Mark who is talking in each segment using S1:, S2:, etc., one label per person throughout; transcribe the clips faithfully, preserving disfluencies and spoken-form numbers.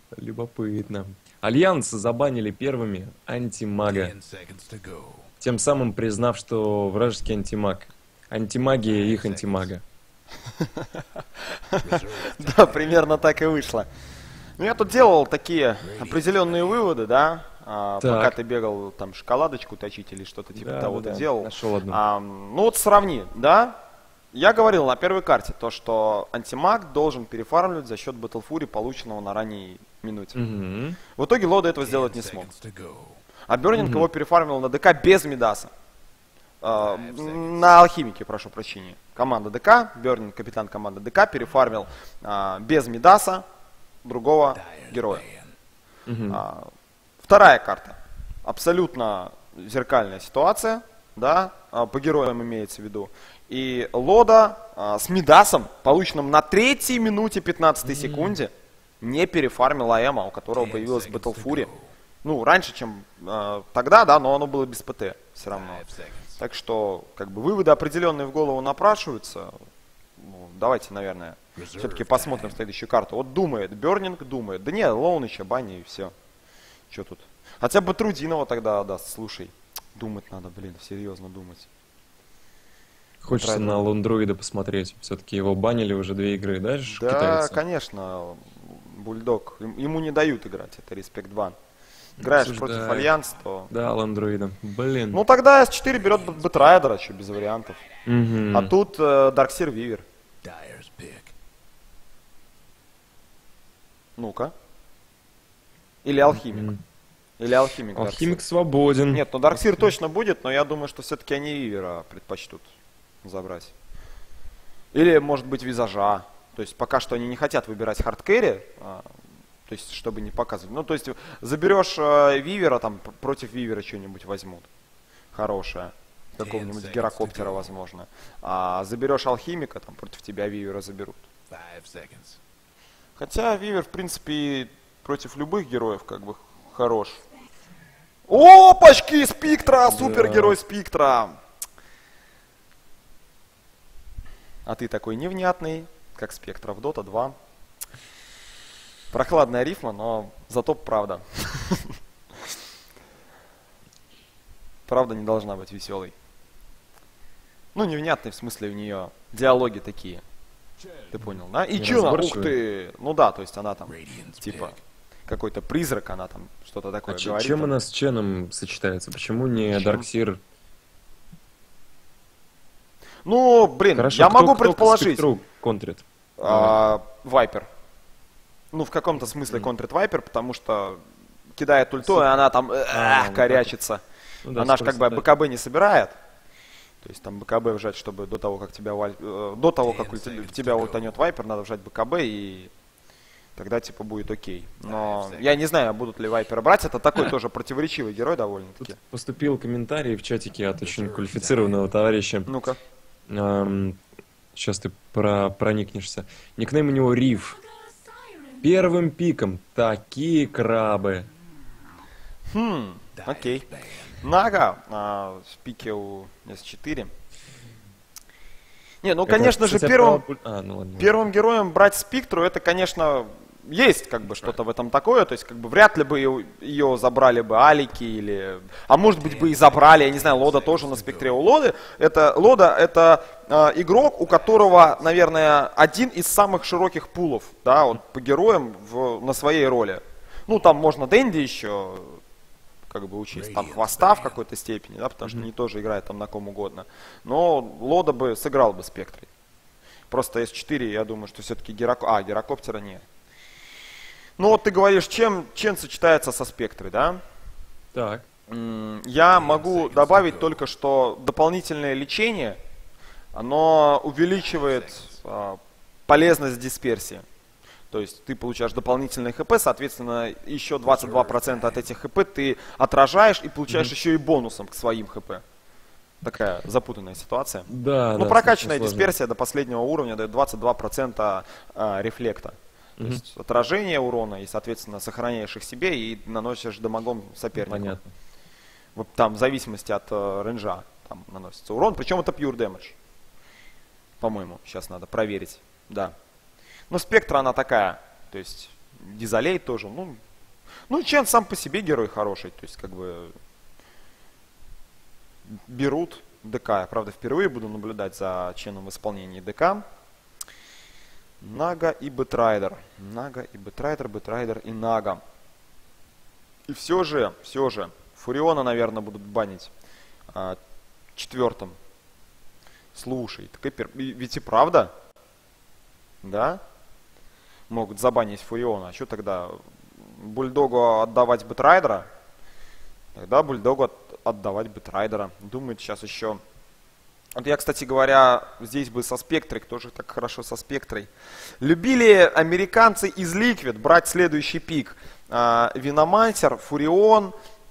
S1: Любопытно. Альянс забанили первыми антимага, тем самым признав, что вражеский антимаг. Антимагия их антимага.
S2: Да, примерно так и вышло. Ну, я тут делал такие определенные выводы, да, а, пока ты бегал там шоколадочку точить или что-то типа
S1: Да,
S2: того
S1: да,
S2: ты
S1: да.
S2: делал.
S1: Нашел одну.
S2: А, ну вот сравни, да. Я говорил на первой карте то, что антимаг должен перефармливать за счет Battle Fury, полученного на ранней минуте.
S1: Мгм.
S2: В итоге Лода этого сделать не смог. А Бернинг
S1: Мгм.
S2: его перефармил на ДК без Мидаса. А, на Алхимике, прошу прощения. Команда ДК, Бернинг, капитан команды ДК, перефармил а, без Мидаса другого героя.
S1: Мгм.
S2: А, вторая карта. Абсолютно зеркальная ситуация, да, а, по героям имеется в виду. И Лода а, с Мидасом, полученным на третьей минуте пятнадцатой секунде, не перефармил АЭМа, у которого появилась Battle Fury. Ну, раньше, чем э, тогда, да, но оно было без ПТ все равно. Так что, как бы, выводы определенные в голову напрашиваются. Ну, давайте, наверное, все-таки посмотрим следующую карту. Вот думает, Бернинг думает. Да нет, Лоуныча, бани и все. Че тут? Хотя бы Трудинова тогда отдаст. Слушай, думать надо, блин, серьезно думать.
S1: Хочется
S2: Правильно.
S1: на Лондроида посмотреть. Все-таки его банили уже две игры, да, ж-
S2: Да,
S1: китайцы?
S2: конечно, Бульдог. Им- Ему не дают играть, это респект бан. Играешь
S1: Обсуждаю.
S2: против Альянс, то...
S1: Да, Лондроида. Блин.
S2: Ну тогда эс четыре берет Б- Бэтрайдера, что без вариантов.
S1: Мгм.
S2: А тут э, Дарксир Вивер. Ну-ка. Или Алхимик.
S1: Мгм.
S2: Или Алхимик.
S1: Алхимик
S2: Дарксир.
S1: свободен.
S2: Нет, ну Дарксир точно будет, но я думаю, что все-таки они Вивера предпочтут забрать. Или, может быть, Визажа. То есть пока что они не хотят выбирать хардкэри, а, то есть чтобы не показывать. Ну, то есть заберешь э, Вивера, там п- против Вивера что-нибудь возьмут. Хорошее. Какого-нибудь гирокоптера, возможно. А заберешь Алхимика, там против тебя Вивера заберут. Хотя Вивер, в принципе, против любых героев как бы хорош. Опачки, Спиктра, супергерой Спиктра. А ты такой невнятный, как Спектра в Дота два. Прохладная рифма, но зато правда. Правда не должна быть веселой. Ну, невнятный, в смысле, у нее диалоги такие. Ты понял, да? И чё, ух ты! Ну да, то есть она там, типа, какой-то призрак, она там что-то
S1: А
S2: такое
S1: ч-
S2: говорит.
S1: чем
S2: там.
S1: она с Ченом сочетается? Почему не
S2: Чем?
S1: Дарксир?
S2: Ну, блин,
S1: Хорошо,
S2: я
S1: кто-
S2: могу
S1: кто по
S2: предположить.
S1: спектру контрит?
S2: А, Вайпер. Ну, в каком-то смысле контрит Вайпер, потому что кидает ульту, и она там э,
S1: А, вот так
S2: корячится.
S1: Ну да,
S2: Она же как бы
S1: скорость, да.
S2: БКБ не собирает. То есть там БКБ вжать, чтобы до того, как тебя валь- э, до того, как ульти- в тебя ультанет Вайпер, надо вжать БКБ, и тогда типа будет окей. Но я не знаю, будут ли Вайпера брать. Это такой тоже противоречивый герой довольно-таки.
S1: Тут поступил комментарий в чатике от очень квалифицированного товарища.
S2: Ну-ка.
S1: Сейчас ты про проникнешься. Никнейм у него Риф. Первым пиком такие крабы.
S2: Хм, окей. Нага а, в пике у эс четыре. Не, ну,
S1: Это,
S2: конечно же,
S1: кстати,
S2: первым,
S1: про- А, ну ладно.
S2: первым героем брать Спектру, это, конечно, есть как бы что-то в этом такое. То есть, как бы, вряд ли бы ее, ее забрали бы Алики или... А может быть бы и забрали, я не знаю, Лода тоже на Спектре. У Лоды, это, Лода это э, игрок, у которого, наверное, один из самых широких пулов, да, вот по героям в, на своей роли. Ну, там можно Дэнди еще как бы учесть, там хвоста в какой-то степени, да, потому что они тоже играют там на ком угодно. Но Лода бы сыграл бы Спектрой. Просто эс четыре, я думаю, что все-таки гирокоптер... А, гирокоптера нет. Ну вот ты говоришь, чем Чен сочетается со Спектрой, да?
S1: Так.
S2: М, Я могу добавить только, что дополнительное лечение, оно увеличивает а, полезность дисперсии. То есть ты получаешь дополнительный хп, соответственно, еще двадцать два процента от этих хп ты отражаешь и получаешь еще и бонусом к своим хп. Такая запутанная ситуация.
S1: Да,
S2: Ну,
S1: да,
S2: прокачанная
S1: слишком сложно.
S2: дисперсия до последнего уровня дает двадцать два процента а, рефлекта. То
S1: Мгм.
S2: есть отражение урона и, соответственно, сохраняешь их себе и наносишь дамагом сопернику.
S1: Понятно.
S2: Вот там в зависимости от э, рейнджа там наносится урон. Причем это pure damage. По-моему, сейчас надо проверить. Да. Но Спектра она такая. То есть Дизолей тоже. Ну, ну, Чен сам по себе герой хороший. То есть, как бы, берут ДК. Я, правда, впервые буду наблюдать за Ченом в исполнении ДК. Нага и Бэтрайдер. Нага и Бэтрайдер, Бэтрайдер и Нага. И все же, все же, Фуриона, наверное, будут банить а, четвертым. Слушай, так и, ведь и правда, да, могут забанить Фуриона. А что тогда, Бульдогу отдавать Бэтрайдера? Тогда Бульдогу от, отдавать Бэтрайдера. Думает сейчас еще... Вот я, кстати говоря, здесь бы со Спектрой, кто же так хорошо со Спектрой. Любили американцы из Liquid брать следующий пик. А, Виномансер, Фурион,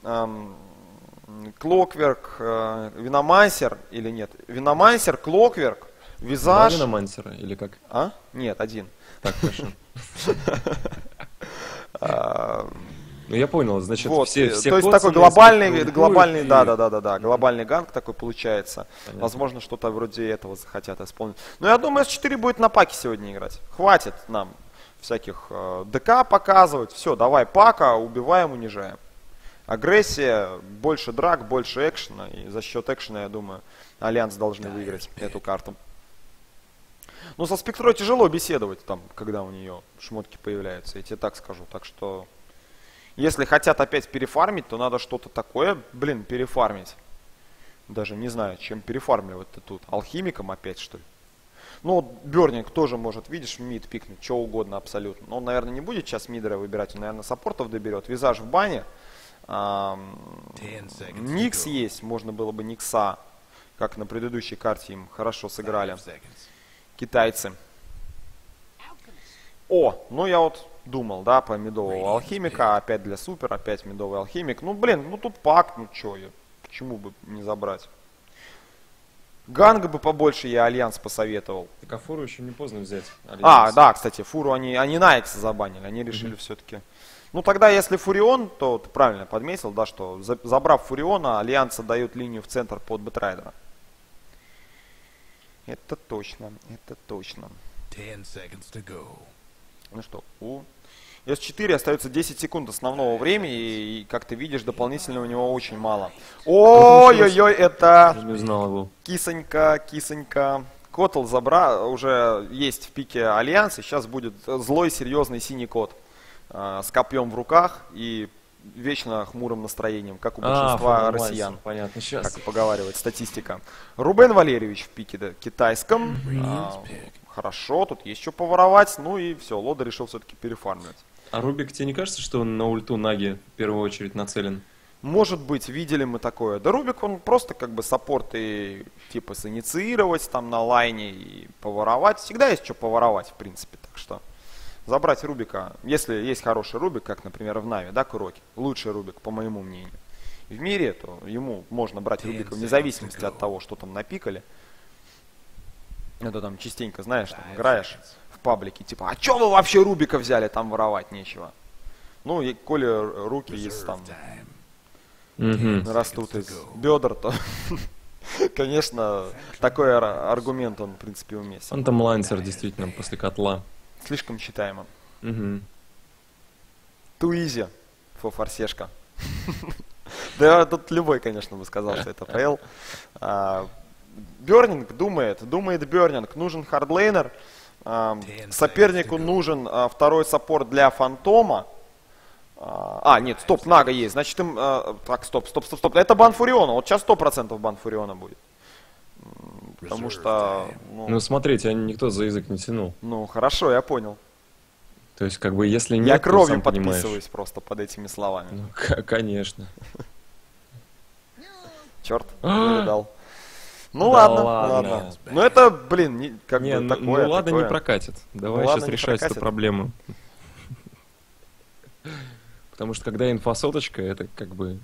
S2: Клокверк, а, Виномансер или нет? Виномансер, Клокверк, Визаж.
S1: Два Виномансера или как?
S2: А? Нет, один.
S1: Так, хорошо. Ну я понял, значит,
S2: вот,
S1: все, все
S2: то есть такой глобальный, глобальный,
S1: и...
S2: да, да, да, да, да, глобальный ганг такой получается.
S1: Понятно.
S2: Возможно, что-то вроде этого захотят исполнить. Но я думаю, эс четыре будет на паке сегодня играть. Хватит нам всяких э, ДК показывать. Все, давай пака, убиваем, унижаем. Агрессия, больше драк, больше экшена. И за счет экшена, я думаю, Альянс должны выиграть эту карту. Ну, со Спектрой тяжело беседовать, там, когда у нее шмотки появляются, я тебе так скажу. Так что... Если хотят опять перефармить, то надо что-то такое, блин, перефармить. Даже не знаю, чем перефармливать ты тут. Алхимиком опять, что ли? Ну, вот Бёрнинг тоже может, видишь, мид пикнуть, что угодно абсолютно. Но он, наверное, не будет сейчас мидера выбирать, он, наверное, саппортов доберет. Визаж в бане. Никс есть, можно было бы Никса, как на предыдущей карте им хорошо сыграли. Китайцы. О, ну я вот... Думал, да, по медового алхимика, опять для супер, опять медовый алхимик. Ну, блин, ну тут пак, ну чё, я, почему бы не забрать? Ганга бы побольше я Альянс посоветовал.
S1: Так а фуру еще не поздно взять. Альянс.
S2: А, да, кстати, фуру они, они на Экса забанили, они решили mm-hmm. все-таки. Ну, тогда, если Фурион, то ты правильно подметил, да, что за, забрав Фуриона, Альянс дают линию в центр под Бэтрайдера. Это точно, это точно. Ну что, у эс четыре остается десять секунд основного времени, и, и как ты видишь, дополнительно у него очень мало. Ой-ой-ой, это
S1: не знал его.
S2: Кисонька, кисонька. Котл забра уже есть в пике Альянса, сейчас будет злой, серьезный синий кот э, с копьем в руках и вечно хмурым настроением, как у большинства а, россиян.
S1: Понятно, сейчас.
S2: Как поговаривает статистика. Рубен Валерьевич в пике да, китайском. А, хорошо, тут есть что поворовать. Ну и все, Лода решил все-таки перефармливать.
S1: А Рубик, тебе не кажется, что он на ульту Наги в первую очередь нацелен?
S2: Может быть, видели мы такое. Да Рубик, он просто как бы саппорт и типа синициировать там на лайне и поворовать. Всегда есть что поворовать, в принципе, так что... Забрать Рубика, если есть хороший Рубик, как, например, в Нави, да, Куроки, лучший Рубик, по моему мнению. В мире, то ему можно брать Рубика вне зависимости от того, что там напикали. Это там частенько, знаешь, там играешь в паблике, типа, а чё вы вообще Рубика взяли, там воровать нечего. Ну, и коли руки есть там mm-hmm. растут из бедер, то, конечно, такой аргумент, он, в принципе, уместен.
S1: Он там лансер, действительно, после котла.
S2: Слишком читаемо.
S1: Угу.
S2: Туизи, фо-форсешка. Да, тут любой, конечно, бы сказал, что это фейл. Бёрнинг думает, думает Бёрнинг, нужен хардлейнер. Сопернику нужен второй саппорт для Фантома. А, нет, стоп, Нага есть. Значит, им... Так, стоп, стоп, стоп, стоп. Это бан Фуриона. Вот сейчас сто процентов бан Фуриона будет. Потому что...
S1: Ну, ну, смотрите, никто за язык не тянул.
S2: Ну, хорошо, я понял.
S1: То есть, как бы, если нет,
S2: я кровью
S1: то,
S2: подписываюсь
S1: понимаешь.
S2: просто под этими словами.
S1: Ну, конечно.
S2: Черт, не видал. Ну,
S1: да
S2: ладно,
S1: ладно.
S2: ладно. Ну, это, блин, не, как
S1: не,
S2: бы
S1: ну,
S2: такое.
S1: Ну, ладно,
S2: такое.
S1: не прокатит. Давай
S2: ну,
S1: сейчас
S2: ладно,
S1: решать эту проблему. Потому что, когда инфосоточка, это как бы...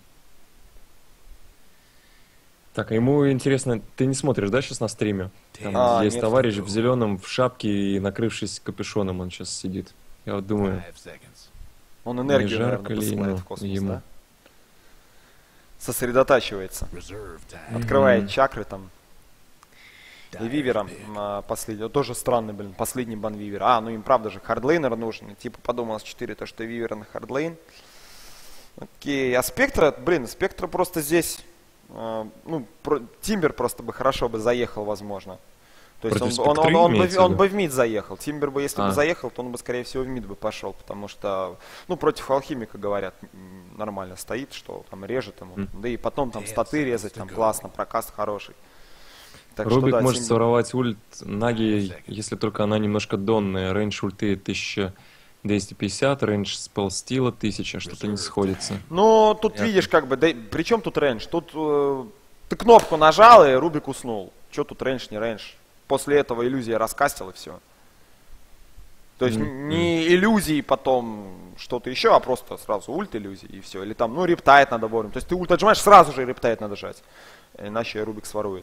S1: Так, а ему интересно, ты не смотришь, да, сейчас на стриме? Там а, есть нет, товарищ нет. в зеленом, в шапке и накрывшись капюшоном, он сейчас сидит. Я вот думаю,
S2: он энергию, наверное, посылает в космос, ему. Да? Сосредотачивается, открывает mm-hmm. чакры там И Вивера а, последний, тоже странный, блин, последний бан Вивера. А, ну им правда же хардлейнер нужен. Типа подумал с четыре, то что Вивера на хардлейн. Окей, а Спектра, блин, Спектра просто здесь, э, ну, про, Тимбер просто бы хорошо бы заехал, возможно. То есть он, он, он, он, бы, он бы в мид заехал. Тимбер бы, если а. бы заехал, то он бы, скорее всего, в мид бы пошел, потому что, ну, против Алхимика, говорят, нормально стоит, что там режет ему. Mm. Да и потом там статы резать, там классно, прокаст хороший.
S1: Так Рубик что, да, может Тимбер... своровать ульт Наги, если только она немножко донная. Рейндж ульты тысяча двести пятьдесят, рейндж спелл стила тысяча, что-то не сходится.
S2: Ну, тут Я... видишь, как бы, да, при чем тут рейндж? Тут э, ты кнопку нажал, и Рубик уснул. Че тут рейндж, не рейндж? После этого иллюзия раскастил, и все. То есть mm-hmm. не иллюзии потом что-то еще, а просто сразу ульт иллюзии, и все. Или там, ну, рептайт надо вовремя. То есть ты ульт отжимаешь, сразу же рептайт надо жать. Иначе Рубик сворует.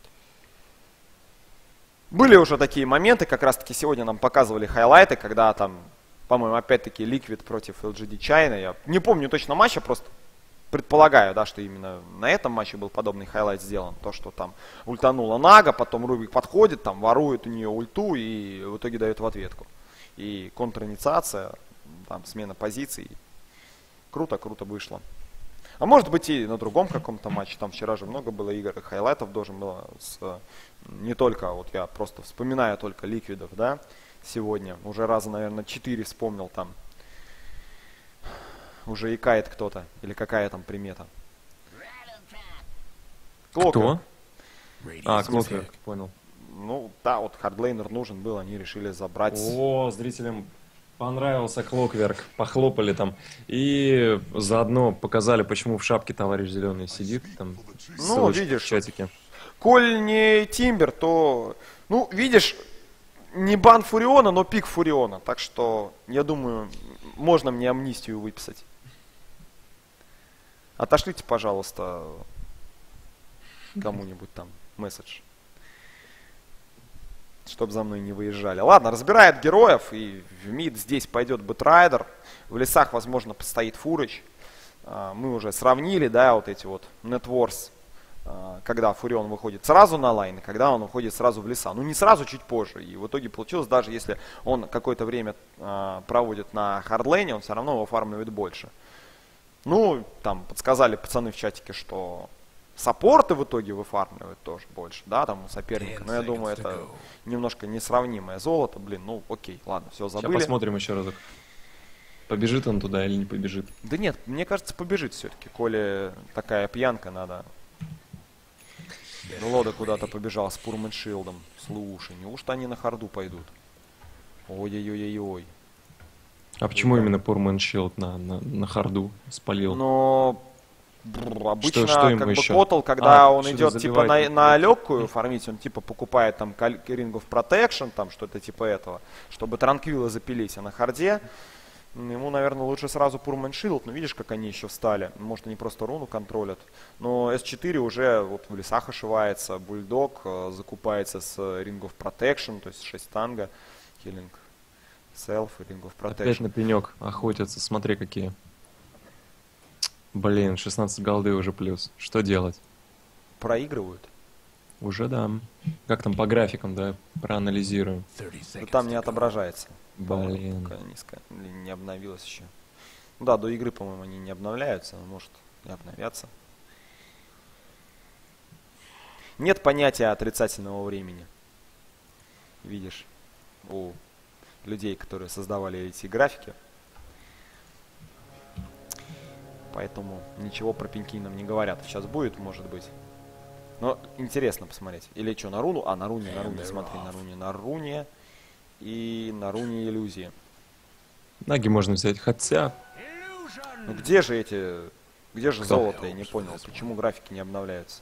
S2: Были уже такие моменты, как раз таки сегодня нам показывали хайлайты, когда там, по-моему, опять-таки Liquid против эл джи ди China. Я не помню точно матча, просто предполагаю, да, что именно на этом матче был подобный хайлайт сделан. То, что там ультанула Нага, потом Рубик подходит, там ворует у нее ульту и в итоге дает в ответку. И контринициация, там смена позиций. Круто, круто вышло. А может быть и на другом каком-то матче. Там вчера же много было игр и хайлайтов должен было с, не только, вот я просто вспоминаю только ликвидов, да, сегодня. Уже раза, наверное, четыре вспомнил там. Уже икает кто-то. Или какая там примета.
S1: Клокер. А, Клокер, понял.
S2: Ну, да, вот хардлейнер нужен был, они решили забрать.
S1: О, зрителям понравился Клокверк, похлопали там. И заодно показали, почему в шапке товарищ зеленый сидит. Там
S2: ну, видишь,
S1: в чатике.
S2: Коль не Тимбер, то, ну, видишь, не бан Фуриона, но пик Фуриона. Так что, я думаю, можно мне амнистию выписать. Отошлите, пожалуйста, кому-нибудь там месседж, чтобы за мной не выезжали. Ладно, разбирает героев, и в мид здесь пойдет Бэтрайдер. В лесах, возможно, постоит Фурыч. Мы уже сравнили, да, вот эти вот Netwars, когда Фурион выходит сразу на лайн, и когда он уходит сразу в леса. Ну, не сразу, чуть позже. И в итоге получилось, даже если он какое-то время проводит на хардлейне, он все равно его фармливает больше. Ну, там подсказали пацаны в чатике, что саппорты в итоге выфармливают тоже больше, да, там у соперника. Но я думаю, это немножко несравнимое золото. Блин, ну окей, ладно, все, забыли.
S1: Сейчас посмотрим еще разок. Побежит он туда или не побежит?
S2: Да нет, мне кажется, побежит все-таки. Коли такая пьянка, надо. Лода куда-то побежал с Пурманшилдом. Слушай, неужто они на харду пойдут? Ой-ой-ой-ой-ой.
S1: А почему да. именно Пурманшилд на, на, на харду спалил?
S2: Но бррр, обычно
S1: что, что
S2: как бы
S1: еще?
S2: Котл, когда
S1: а,
S2: он идет типа на, на легкую фармить, он типа покупает там Ring of Protection, там что-то типа этого, чтобы транквилы запились, а на харде ему, наверное, лучше сразу Пурманшилд. Ну, видишь, как они еще встали. Может, они просто руну контролят. Но эс четыре уже вот в лесах ошивается. Бульдог э, закупается с Ring of Protection, то есть шесть танга. Killing Self и Ring of Protection.
S1: Опять на пенек охотятся. Смотри, какие. Блин, шестнадцать голды уже плюс. Что делать?
S2: Проигрывают?
S1: Уже да. Как там по графикам, да? Проанализируем.
S2: Да там не отображается.
S1: Блин.
S2: Низкая. Не обновилась еще. Ну да, до игры, по-моему, они не обновляются. Но может и обновятся. Нет понятия отрицательного времени. Видишь, у людей, которые создавали эти графики. Поэтому ничего про пеньки нам не говорят. Сейчас будет, может быть. Но интересно посмотреть. Или что, на руну? А, на руне, на руне, смотри, на руне, на руне. И на руне иллюзии.
S1: Наги можно взять, хотя...
S2: Ну где же эти... Где же Кто? золото? Я не понял. Почему графики не обновляются?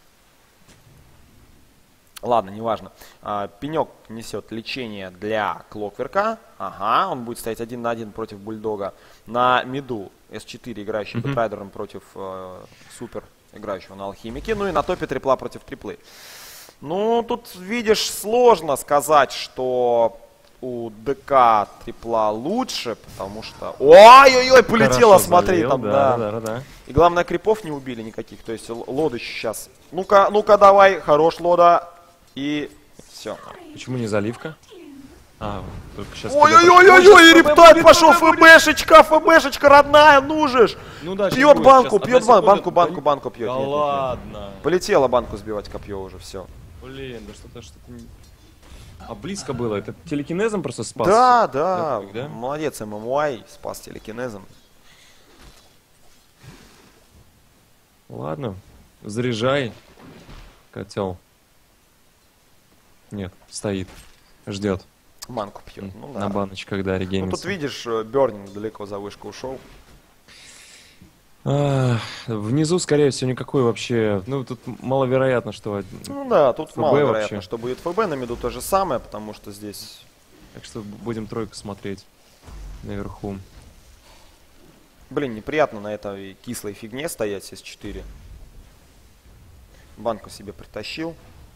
S2: Ладно, неважно. А, пенек несет лечение для Клокверка. Ага, он будет стоять один на один против Бульдога. На миду эс четыре, играющий mm-hmm. Бэтрайдером против э, Супер, играющего на Алхимике. Ну и на топе трипла против триплы. Ну, тут, видишь, сложно сказать, что у ДК трипла лучше, потому что... Ой-ой-ой, полетело, Хорошо смотри, залил, там, да.
S1: Да, да, да.
S2: И главное, крипов не убили никаких. То есть Лодыч сейчас... Ну-ка, ну-ка, давай, хорош, Лода. И Все.
S1: Почему не заливка? А, только сейчас...
S2: Ой-ой-ой-ой, рептайт пошел, ФБшечка, ФБшечка родная, ну же ж.
S1: Ну, да,
S2: пьет банку,
S1: сейчас.
S2: пьет банку, банку, банку, банку пьет.
S1: Да
S2: нет, нет, нет.
S1: ладно.
S2: Полетела банку сбивать копье уже, все.
S1: Блин, да что-то, что-то... не- А близко было, это телекинезом просто спас?
S2: Да, да,
S1: Так, да?
S2: молодец, эм эм уай, спас телекинезом.
S1: Ладно, заряжай, котел. Нет, стоит, ждет.
S2: Банку пьет, ну да.
S1: На баночках, да,
S2: Ну
S1: регенится.
S2: тут видишь, Бернинг далеко за вышку ушел.
S1: А, внизу, скорее всего, никакой вообще... Ну, тут маловероятно, что...
S2: Ну да, тут
S1: ФБ
S2: маловероятно,
S1: вообще.
S2: что будет ФБ, на миду то же самое, потому что здесь...
S1: Так что будем тройку смотреть наверху.
S2: Блин, неприятно на этой кислой фигне стоять с эс четыре. Банку себе притащил.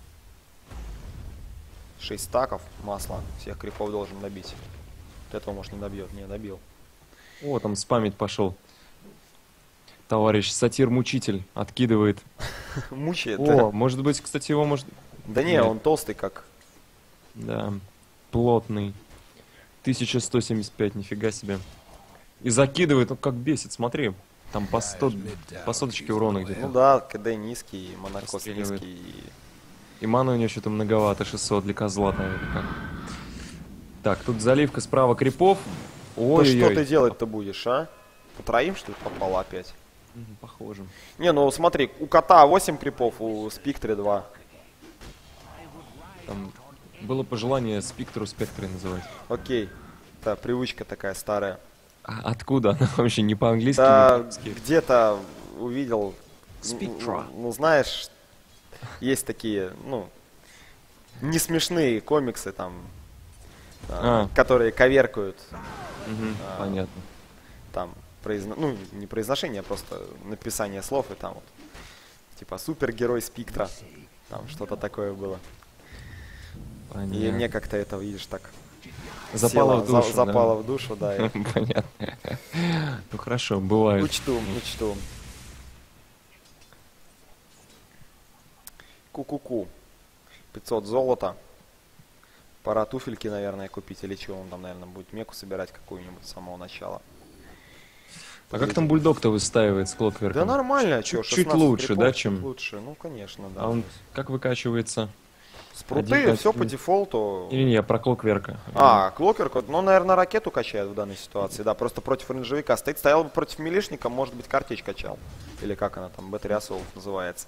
S2: шесть стаков масла. Всех крипов должен добить. Вот этого, может, не добьет. Не, добил.
S1: О, там спамить пошел. Товарищ сатир-мучитель откидывает.
S2: Мучает,
S1: О,
S2: да?
S1: может быть, кстати, его может...
S2: Да не,
S1: Нет.
S2: он толстый как...
S1: Да, плотный. тысяча сто семьдесят пять, нифига себе. И закидывает, ну как бесит, смотри. Там по, сто, по соточке урона где-то.
S2: Ну да, КД низкий, монокос
S1: Постреливает.
S2: низкий. и-
S1: И маны у него что-то многовато, шестьсот для козла, наверное, как. Так, тут заливка справа крипов.
S2: Да
S1: Ой-ой-ой.
S2: что ты делать-то будешь, а? По троим, что ли, попало опять?
S1: Мгм, похоже.
S2: Не, ну смотри, у кота восемь крипов, у Спиктре два.
S1: Там было пожелание спектру спектрой называть.
S2: Окей. Да, привычка такая старая.
S1: А откуда она вообще? Не по-английски,
S2: Да,
S1: не по-русски?
S2: где-то увидел,
S1: Spectra.
S2: ну, ну, знаешь, есть такие, ну, не смешные комиксы там, а,
S1: А.
S2: которые коверкают
S1: Мгм,
S2: а,
S1: понятно.
S2: там, произно... ну, не произношение, а просто написание слов, и там вот, типа, супергерой Спектра, там что-то такое было.
S1: Понятно.
S2: И мне как-то это, видишь, так
S1: Запало
S2: село,
S1: в душу,
S2: за-
S1: да?
S2: запало в душу, да. и
S1: Понятно. Ну хорошо, бывает.
S2: Учту, учту. Ку-ку-ку. пятьсот золота. Пора туфельки, наверное, купить. Или что, он там, наверное, будет меку собирать какую-нибудь с самого начала.
S1: А как там бульдог-то выстаивает с клокверком?
S2: Да нормально, что,
S1: Чуть лучше, да, чем-
S2: лучше, ну, конечно, да.
S1: А он как выкачивается?
S2: Спруты,
S1: один
S2: все
S1: один.
S2: по дефолту.
S1: Или не, я про клокверка.
S2: А, клокерку, ну, наверное, ракету качает в данной ситуации, да, просто против рейнджевика стоит, стоял бы против милишника, может быть, картечь качал. Или как она там, Battery Assault называется.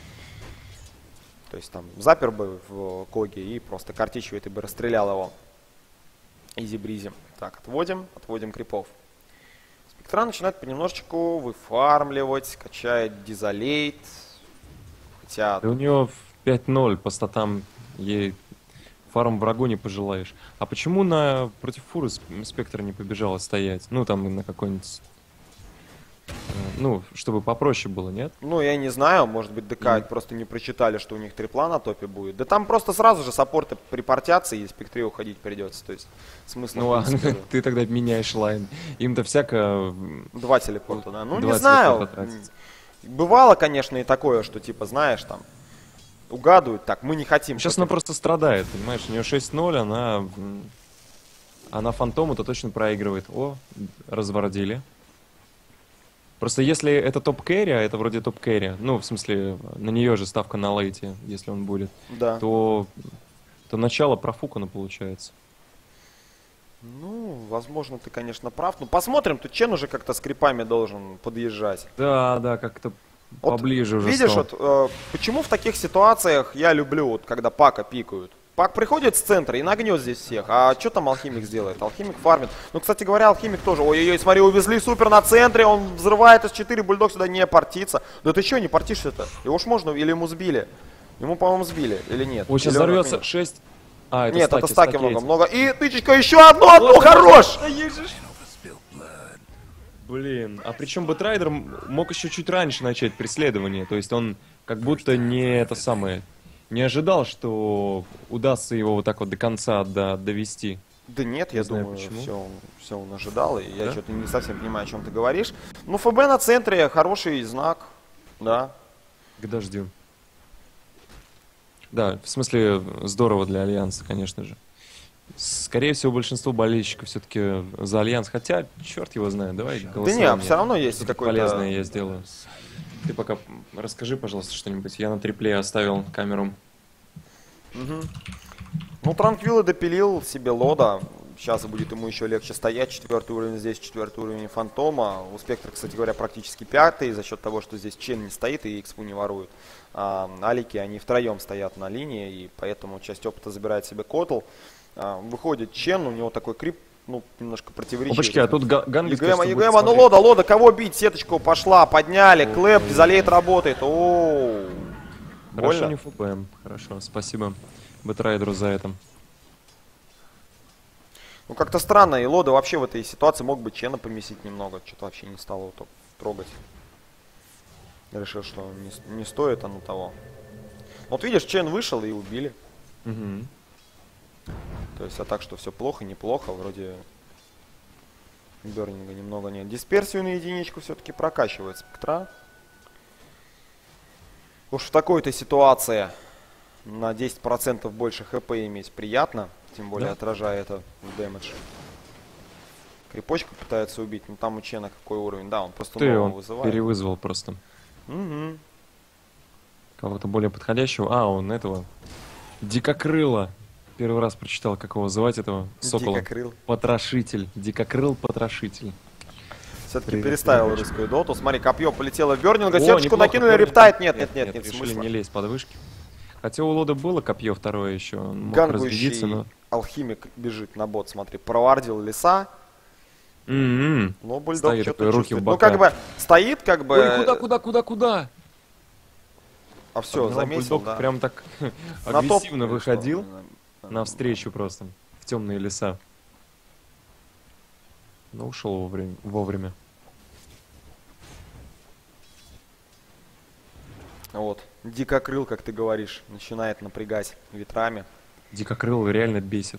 S2: То есть там запер бы в коге и просто картечью этой бы расстрелял его. Изи-бризи. Так, отводим, отводим крипов. Спектра начинает понемножечку выфармливать, качает дизолейт. Хотя...
S1: Да у него в пять ноль по статам ей фарм врагу не пожелаешь. А почему на против фуры сп- спектр не побежала стоять? Ну там на какой-нибудь... э, Ну, чтобы попроще было, нет?
S2: Ну, я не знаю, может быть, ДК
S1: Мгм.
S2: просто не прочитали, что у них трипла на топе будет. Да там просто сразу же саппорты припортятся, и спектре уходить придется. То есть смысл
S1: Ну, а ты тогда меняешь лайн. Им-то всяко... м,
S2: два телепорта, да. Ну,
S1: два
S2: не знаю.
S1: телепорта тратить.
S2: Бывало, конечно, и такое, что типа, знаешь, там, угадывают, так, мы не хотим.
S1: Сейчас она
S2: против-
S1: просто страдает, понимаешь? У нее шесть ноль, она... м, Она фантому-то точно проигрывает. О, развородили. Просто если это топ-кэрри, а это вроде топ-кэрри, ну, в смысле, на нее же ставка на лейте, если он будет,
S2: Да.
S1: то, то начало профукано получается.
S2: Ну, возможно, ты, конечно, прав. Ну, посмотрим, тут Чен уже как-то с крипами должен подъезжать.
S1: Да, да, как-то
S2: Вот
S1: поближе уже
S2: Видишь,
S1: стал.
S2: вот э, почему в таких ситуациях я люблю, вот когда Пака пикают. Пак приходит с центра и нагнет здесь всех. А что там Алхимик сделает? Алхимик фармит. Ну, кстати говоря, Алхимик тоже. Ой-ой-ой, смотри, увезли супер на центре, он взрывает эс четыре, бульдог сюда не портится. Да ты что, не портишься-то? Его ж можно, или ему сбили? Ему, по-моему, сбили, или нет?
S1: Ой, сейчас
S2: Или он
S1: взорвется
S2: отменил?
S1: шесть. А, это
S2: Нет,
S1: стаки,
S2: это стаки
S1: стаки
S2: много,
S1: эти.
S2: много. И тычечка еще одну, одну, хорош!
S1: Блин, а причем Бэтрайдер м- мог еще чуть раньше начать преследование, то есть он как будто не это самое, не ожидал, что удастся его вот так вот до конца до- довести.
S2: Да нет,
S1: Не
S2: я
S1: знаю,
S2: думаю,
S1: почему.
S2: все, все он ожидал, и я
S1: Да?
S2: что-то не совсем понимаю, о чем ты говоришь. Ну, ФБ на центре, хороший знак, да.
S1: К дождю. Да, в смысле, здорово для Альянса, конечно же. Скорее всего, большинство болельщиков все-таки за Альянс. Хотя, черт его знает, давай
S2: Да
S1: голосование.
S2: не, все равно есть
S1: Что-то
S2: какой-то...
S1: полезное я сделаю. Ты пока расскажи, пожалуйста, что-нибудь. Я на трипле оставил камеру.
S2: Угу. Ну, Транквилла допилил себе Лода. Сейчас будет ему еще легче стоять. Четвертый уровень здесь, четвертый уровень Фантома. У Спектра, кстати говоря, практически пятый. За счет того, что здесь Чен не стоит и Экспу не ворует. А Алики, они втроем стоят на линии. И поэтому часть опыта забирает себе Котл. А, выходит Чен, у него такой крип, ну, немножко противоречивый.
S1: Опачки, а тут Гангас...
S2: Егема, Егема, ну Лода, Лода, кого бить? Сеточку пошла, подняли. Клэп, изолейт работает. Оу.
S1: Хорошо, не ФПМ. Хорошо, спасибо Бэтрайдеру за это.
S2: Ну, как-то странно, и Лода вообще в этой ситуации мог бы Чена помесить немного. Что-то вообще не стал его трогать. Решил, что не, не стоит оно того. Вот видишь, Чен вышел и убили.
S1: Угу.
S2: То есть, а так, что все плохо, неплохо. Вроде бернинга немного нет. Дисперсию на единичку все-таки прокачивает Спектра. Уж в такой-то ситуации на десять процентов больше хп иметь приятно. Тем более, да, отражая это в дэмэдж. Крипочка пытается убить, но там у Чена какой уровень? Да, он просто
S1: Ты,
S2: нового
S1: он
S2: вызывает.
S1: перевызвал просто.
S2: Угу.
S1: Кого-то более подходящего. А, он этого. Дикокрыла. Первый раз прочитал, как его вызывать, этого сокола.
S2: Дикокрыл.
S1: Потрошитель. Дикокрыл потрошитель.
S2: Все-таки переставил русскую доту. Смотри, копье полетело в бернинга.
S1: О,
S2: Сеточку
S1: неплохо,
S2: накинули,
S1: Бернинг.
S2: рептайт. Нет, нет,
S1: Нет,
S2: нет, нет,
S1: решили
S2: смысла.
S1: не лезть под вышки. Хотя у Лода было копье второе еще. Он мог
S2: Гангующий
S1: разрядиться, но...
S2: алхимик бежит на бот, смотри. Провардил леса.
S1: М-м-м.
S2: Но бульдог
S1: Стоит
S2: что-то
S1: такой, руки
S2: чувствует.
S1: в
S2: Ну,
S1: бока.
S2: как бы стоит, как бы...
S1: Ой, куда, куда, куда, куда?
S2: А все, заметил,
S1: Бульдог
S2: да.
S1: прям так
S2: На топ
S1: агрессивно выходил навстречу просто в темные леса. Но ушел вовремя. вовремя.
S2: Вот. Дикокрыл, как ты говоришь, начинает напрягать ветрами.
S1: Дикокрыл реально бесит.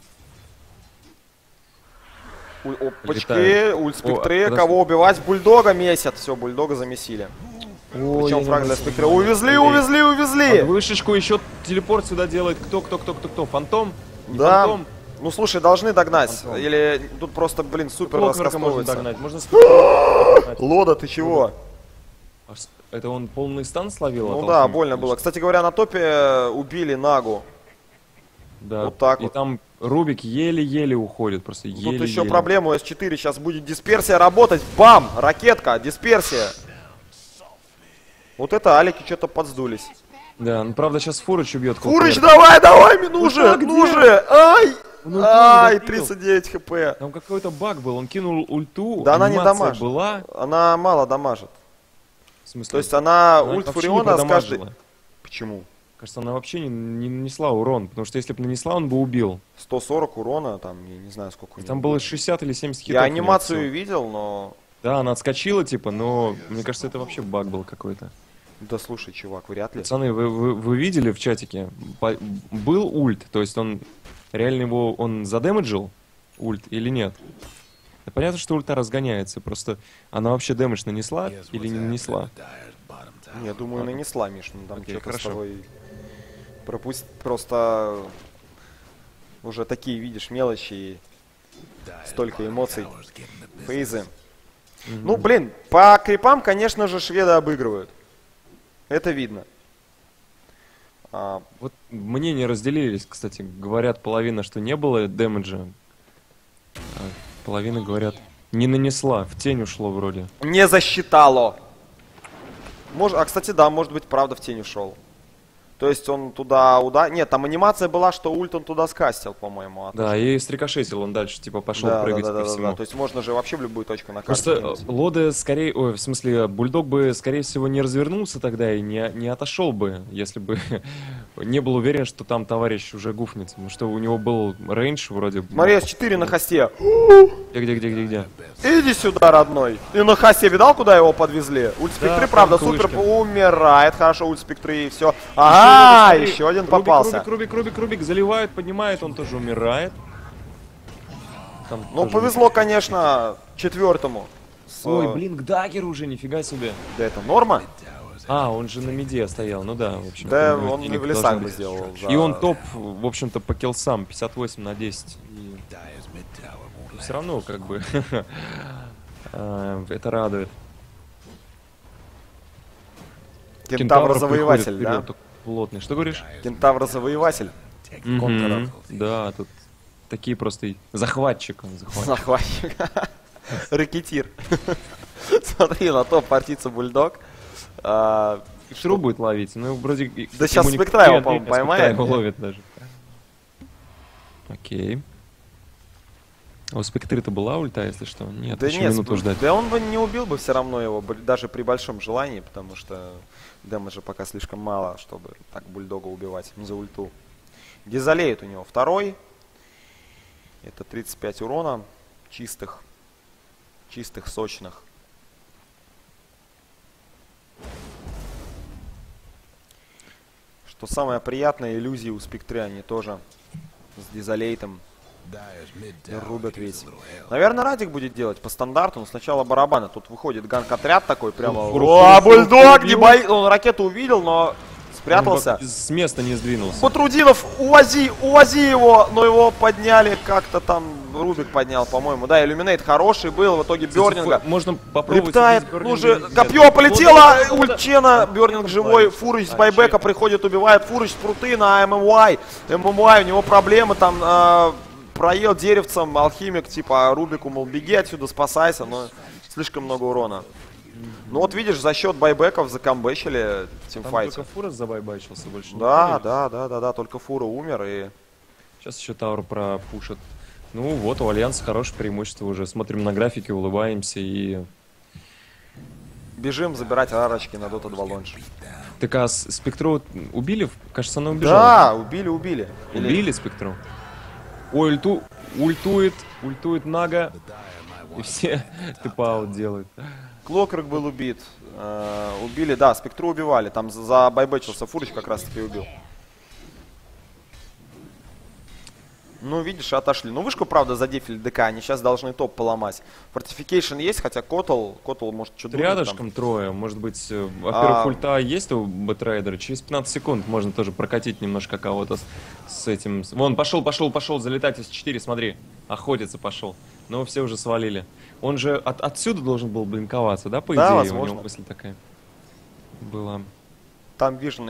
S2: У, опачки,
S1: Летает.
S2: ультспектре,
S1: О,
S2: кого убивать? Бульдога месят. Все, бульдога замесили.
S1: Ой,
S2: Причем
S1: я
S2: фраг
S1: не
S2: для
S1: могу
S2: спектра.
S1: сказать.
S2: Увезли, увезли, увезли!
S1: Под вышечку еще телепорт сюда делает. Кто, кто, кто, кто, кто? Фантом? Не
S2: Да.
S1: Фантом?
S2: Ну слушай, должны догнать.
S1: Фантом.
S2: Или тут просто, блин, супер
S1: Клокверка можно
S2: раскастовывается.
S1: догнать. Можно с-
S2: Лода, ты чего?
S1: А с- Это он полный стан словил?
S2: Ну
S1: от
S2: да,
S1: алхимика,
S2: больно
S1: или
S2: было.
S1: что?
S2: Кстати говоря, на топе убили Нагу.
S1: Да.
S2: вот так
S1: И
S2: вот.
S1: там Рубик еле-еле уходит. Просто
S2: Тут
S1: еле-еле.
S2: еще проблема у эс четыре. Сейчас будет дисперсия работать. Бам! Ракетка, дисперсия. Вот это алики что-то подсдулись.
S1: Да, ну правда сейчас Фурыч убьет.
S2: Фурыч,
S1: Клокверка.
S2: давай, давай, ну
S1: Ну
S2: же,
S1: как,
S2: ну
S1: где?
S2: же! Ай!
S1: Он ульту не
S2: Ай,
S1: добил.
S2: тридцать девять хп.
S1: Там какой-то баг был. Он кинул ульту.
S2: Да она не
S1: анимация
S2: дамажит.
S1: была.
S2: Она мало дамажит.
S1: В смысле?
S2: То есть она,
S1: она
S2: ульт
S1: вообще не
S2: Фуриона с каждой...
S1: продамажила.
S2: Почему?
S1: Кажется, она вообще не, не нанесла урон. Потому что если бы нанесла, он бы убил.
S2: сто сорок урона, там, я не знаю, сколько у
S1: И
S2: него
S1: там было шестьдесят или семьдесят хитов.
S2: Я
S1: у него
S2: анимацию
S1: всего.
S2: видел, но...
S1: Да, она отскочила, типа, но мне кажется, это вообще баг был какой-то.
S2: Да слушай, чувак, вряд ли.
S1: Пацаны, вы, вы, вы видели в чатике? По- был ульт, то есть он реально его, он задэмэджил ульт или нет? Да понятно, что ульта разгоняется, просто она вообще дэмэдж нанесла или не нанесла?
S2: Я думаю,
S1: Ладно.
S2: нанесла, Миш, ну там
S1: Окей,
S2: что-то с
S1: хорошо.
S2: тобой... Пропусть... Просто... Уже такие, видишь, мелочи и столько эмоций. Фейзы. Ну, блин, по крипам, конечно же, шведы обыгрывают. Это видно. А,
S1: Вот мнения разделились, кстати. Говорят, половина, что не было дэмэджа. А половина говорят, не нанесла, в тень ушло вроде.
S2: не засчитало. Мож... А, кстати, да, может быть, правда в тень ушел. То есть он туда уда... Нет, там анимация была, что ульт он туда скастил, по-моему. А то,
S1: Да,
S2: что-
S1: и стрикошетил он дальше, типа, пошел
S2: да,
S1: прыгать
S2: да, да,
S1: по
S2: да,
S1: всему.
S2: да. То есть можно же вообще в любую точку на карте.
S1: Просто э,
S2: кинуть.
S1: Лоде скорее, ой, в смысле, Бульдог бы, скорее всего, не развернулся тогда и не, не отошел бы, если бы не был уверен, что там товарищ уже гуфнется. Потому что у него был рейндж вроде...
S2: Смотри, эс четыре на хосте.
S1: Где, где, где, где, где?
S2: Иди сюда, родной. И на хосте видал, куда его подвезли? Ульт Спектры,
S1: Да,
S2: правда,
S1: прям
S2: супер
S1: крылышко.
S2: умирает. Хорошо, Ульт Спектры и все. Ага,
S1: Смотри,
S2: еще один
S1: Рубик,
S2: попался.
S1: Рубик, Рубик, Рубик, Рубик, заливают, поднимает, он тоже умирает. Там
S2: Ну,
S1: тоже-
S2: повезло, конечно, четвертому. С,
S1: Ой,
S2: э,
S1: блин, к даггеру уже, нифига себе.
S2: Да это норма.
S1: А, он же на миде стоял, ну да, в общем.
S2: Да, он и в лесах бы сделал.
S1: И он топ, в общем-то, по киллсам, пятьдесят восемь на десять. И... все равно, как бы, это радует.
S2: Кентавр-завоеватель, да?
S1: Плотный. Что говоришь?
S2: Кентавр-завоеватель.
S1: Mm-hmm. Да, тут такие просто захватчик. Он, захватчик.
S2: Захватчик. Рэкетир. Смотри, на топ партийца Бульдог.
S1: Что будет ловить? Ну, вроде...
S2: Да сейчас Спектра его, по-моему, поймает.
S1: Его ловит даже. Окей. А у Спектры-то была ульта, если что? Нет,
S2: да
S1: еще
S2: нет,
S1: минуту ждать.
S2: Да он бы не убил бы все равно его, даже при большом желании, потому что дэмэджа пока слишком мало, чтобы так Бульдога убивать за ульту. Дизолеет у него второй. Это тридцать пять урона. Чистых. Чистых, сочных. Что самое приятное, иллюзии у Спектры, они тоже с дизолейтом рубят весь. Наверное, Радик будет делать по стандарту, но сначала барабаны. Тут выходит ганг-отряд такой прямо. О, Бульдог не боится. Он ракету увидел, но спрятался.
S1: Он с места не сдвинулся.
S2: Батрудинов, увози, увози его, но его подняли как-то там. Рубик поднял, по-моему. Да, иллюминейт хороший был, в итоге Бёрнинга.
S1: Можно попробовать.
S2: Рептает, ну же, копье полетело, ульчена, Бёрнинг живой, Фурыч с байбека приходит, убивает Фурыч с пруты на эм эм уай. эм эм уай, у него проблемы там, э, проел деревцем, алхимик, типа, Рубику, мол, беги отсюда, спасайся, но слишком много урона. Ну вот видишь, за счет байбеков закамбэчили тимфайте.
S1: Только Фура забайбачился больше.
S2: Да, да, да, да, да, только Фура умер и...
S1: Сейчас еще Таур пропушит. Ну вот, у Альянса хорошее преимущество уже. Смотрим на графики, улыбаемся и...
S2: Бежим забирать арочки на Дота два лонж.
S1: Так а Спектру убили? Кажется, она убежала.
S2: Да, убили, убили.
S1: Убили Или... Спектру? Ой, ульту... ультует, ультует Нага. И все тып-аут делают.
S2: Клокерк был убит. Э, убили, да, Спектру убивали. Там за байбэчился Фурыч как раз таки убил. Ну, видишь, отошли. Ну, вышку, правда, задефили ДК. Они сейчас должны топ поломать. Фортификейшн есть, хотя Котл, Котл может что-то...
S1: Рядышком трое. Может быть, во-первых, а... ульта есть у Бэтрайдера. Через пятнадцать секунд можно тоже прокатить немножко кого-то с, с этим... Вон, пошел, пошел, пошел, залетать из четыре, смотри. Охотиться пошел. Но все уже свалили. Он же от, отсюда должен был блинковаться, да, по идее?
S2: Да, возможно.
S1: У него мысль такая была.
S2: Там вижен.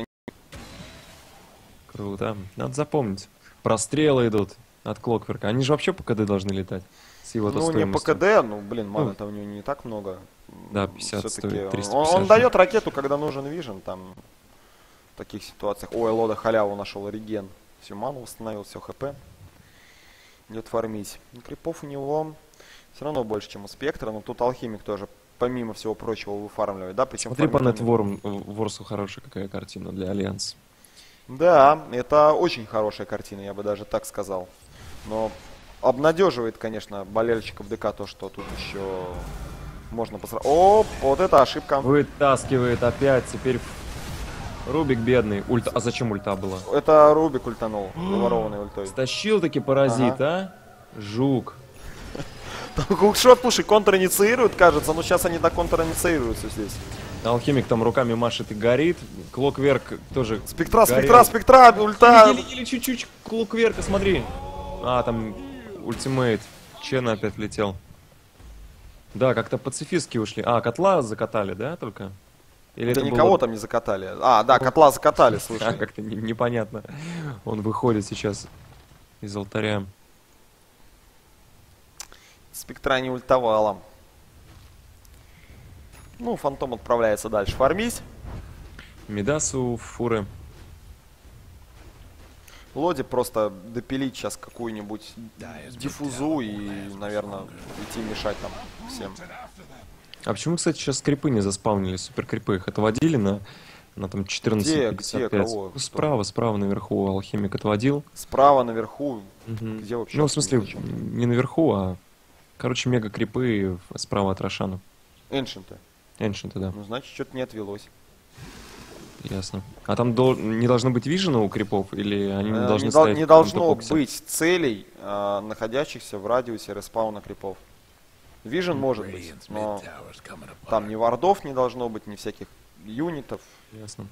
S1: Круто. Надо запомнить. Прострелы идут от Клокверка. Они же вообще по КД должны летать. С его
S2: ну, не по КД, ну, блин, маны-то ну, у него не так много.
S1: Да, пятьдесят стоит, триста пятьдесят.
S2: Он, он дает ракету, когда нужен вижен, там, в таких ситуациях. Ой, Лода халяву нашел, реген. Всю ману восстановил, все хп. Идет фармить. Ну, крипов у него все равно больше, чем у Спектра, но тут алхимик тоже, помимо всего прочего, выфармливает, да? Причем
S1: смотри по Нетворсу хорошая какая картина для Альянса.
S2: Да, это очень хорошая картина, я бы даже так сказал. Но обнадеживает, конечно, болельщиков ДК то, что тут еще можно посмотреть. О, вот это ошибка.
S1: Вытаскивает опять, теперь Рубик бедный. Ульта. А зачем ульта была?
S2: Это Рубик ультанул, наворованный ультой.
S1: Стащил таки паразит, ага. а? Жук.
S2: Хукшот, слушай, контр-инициируют, кажется, но сейчас они до контр-инициируются здесь.
S1: Алхимик там руками машет и горит. Клокверк тоже
S2: Спектра, горел. спектра, спектра, ульта.
S1: Или, или чуть-чуть Клокверка, смотри. А, там ультимейт. Чен опять летел. Да, как-то пацифистки ушли. А, котла закатали, да, только?
S2: Или да это никого было... там не закатали. А, да, котла закатали, слушай.
S1: А, как-то не, непонятно. Он выходит сейчас из алтаря.
S2: Спектра не ультовала. Ну, Фантом отправляется дальше фармить.
S1: Мидасу, Фуры.
S2: Лоди просто допилить сейчас какую-нибудь диффузу и, наверное, идти мешать там всем.
S1: А почему, кстати, сейчас крипы не заспавнили? Супер крипы их отводили на, на там четырнадцать пятьдесят пять. Где, кого? Справа, справа наверху алхимик отводил.
S2: Справа наверху?
S1: Угу.
S2: Где вообще?
S1: Ну, в смысле, не наверху, а... Короче, мега крипы справа от Рошана.
S2: Эншенты.
S1: Эншенты, да.
S2: Ну, значит, что-то не отвелось.
S1: Ясно. А там до... не должно быть вижена у крипов? Или они не должны
S2: не
S1: стоять?
S2: Не должно быть целей, э, находящихся в радиусе респауна крипов. Вижен может быть, но там ни вардов не должно быть, ни всяких юнитов.
S1: Ясно.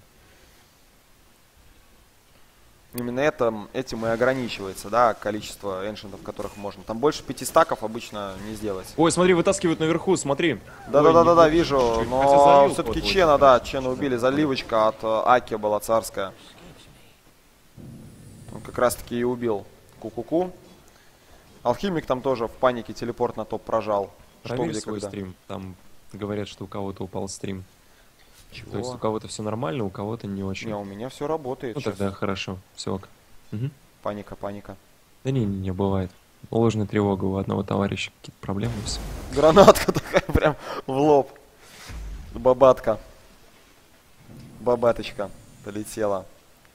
S2: Именно это, этим и ограничивается, да, количество эншентов, которых можно. Там больше пяти стаков обычно не сделать.
S1: Ой, смотри, вытаскивают наверху, смотри.
S2: Да-да-да-да, вижу.
S1: Хотя
S2: Но
S1: залил
S2: все-таки
S1: вот,
S2: Чена,
S1: вот.
S2: да, Чена убили. Заливочка от э, Аки была царская. Он как раз-таки и убил Ку-ку-ку. Алхимик там тоже в панике телепорт на топ прожал.
S1: Проверь
S2: Что, где,
S1: свой
S2: когда.
S1: стрим. Там говорят, что у кого-то упал стрим.
S2: Чего?
S1: То есть у кого-то все нормально, у кого-то не очень.
S2: Не, у меня все работает.
S1: Ну
S2: Сейчас.
S1: тогда хорошо, все ок. Угу.
S2: Паника, паника.
S1: Да не, не, не бывает. Ложная тревога у одного товарища, какие-то проблемы и все.
S2: Гранатка такая прям в лоб. Бабатка. Бабаточка полетела.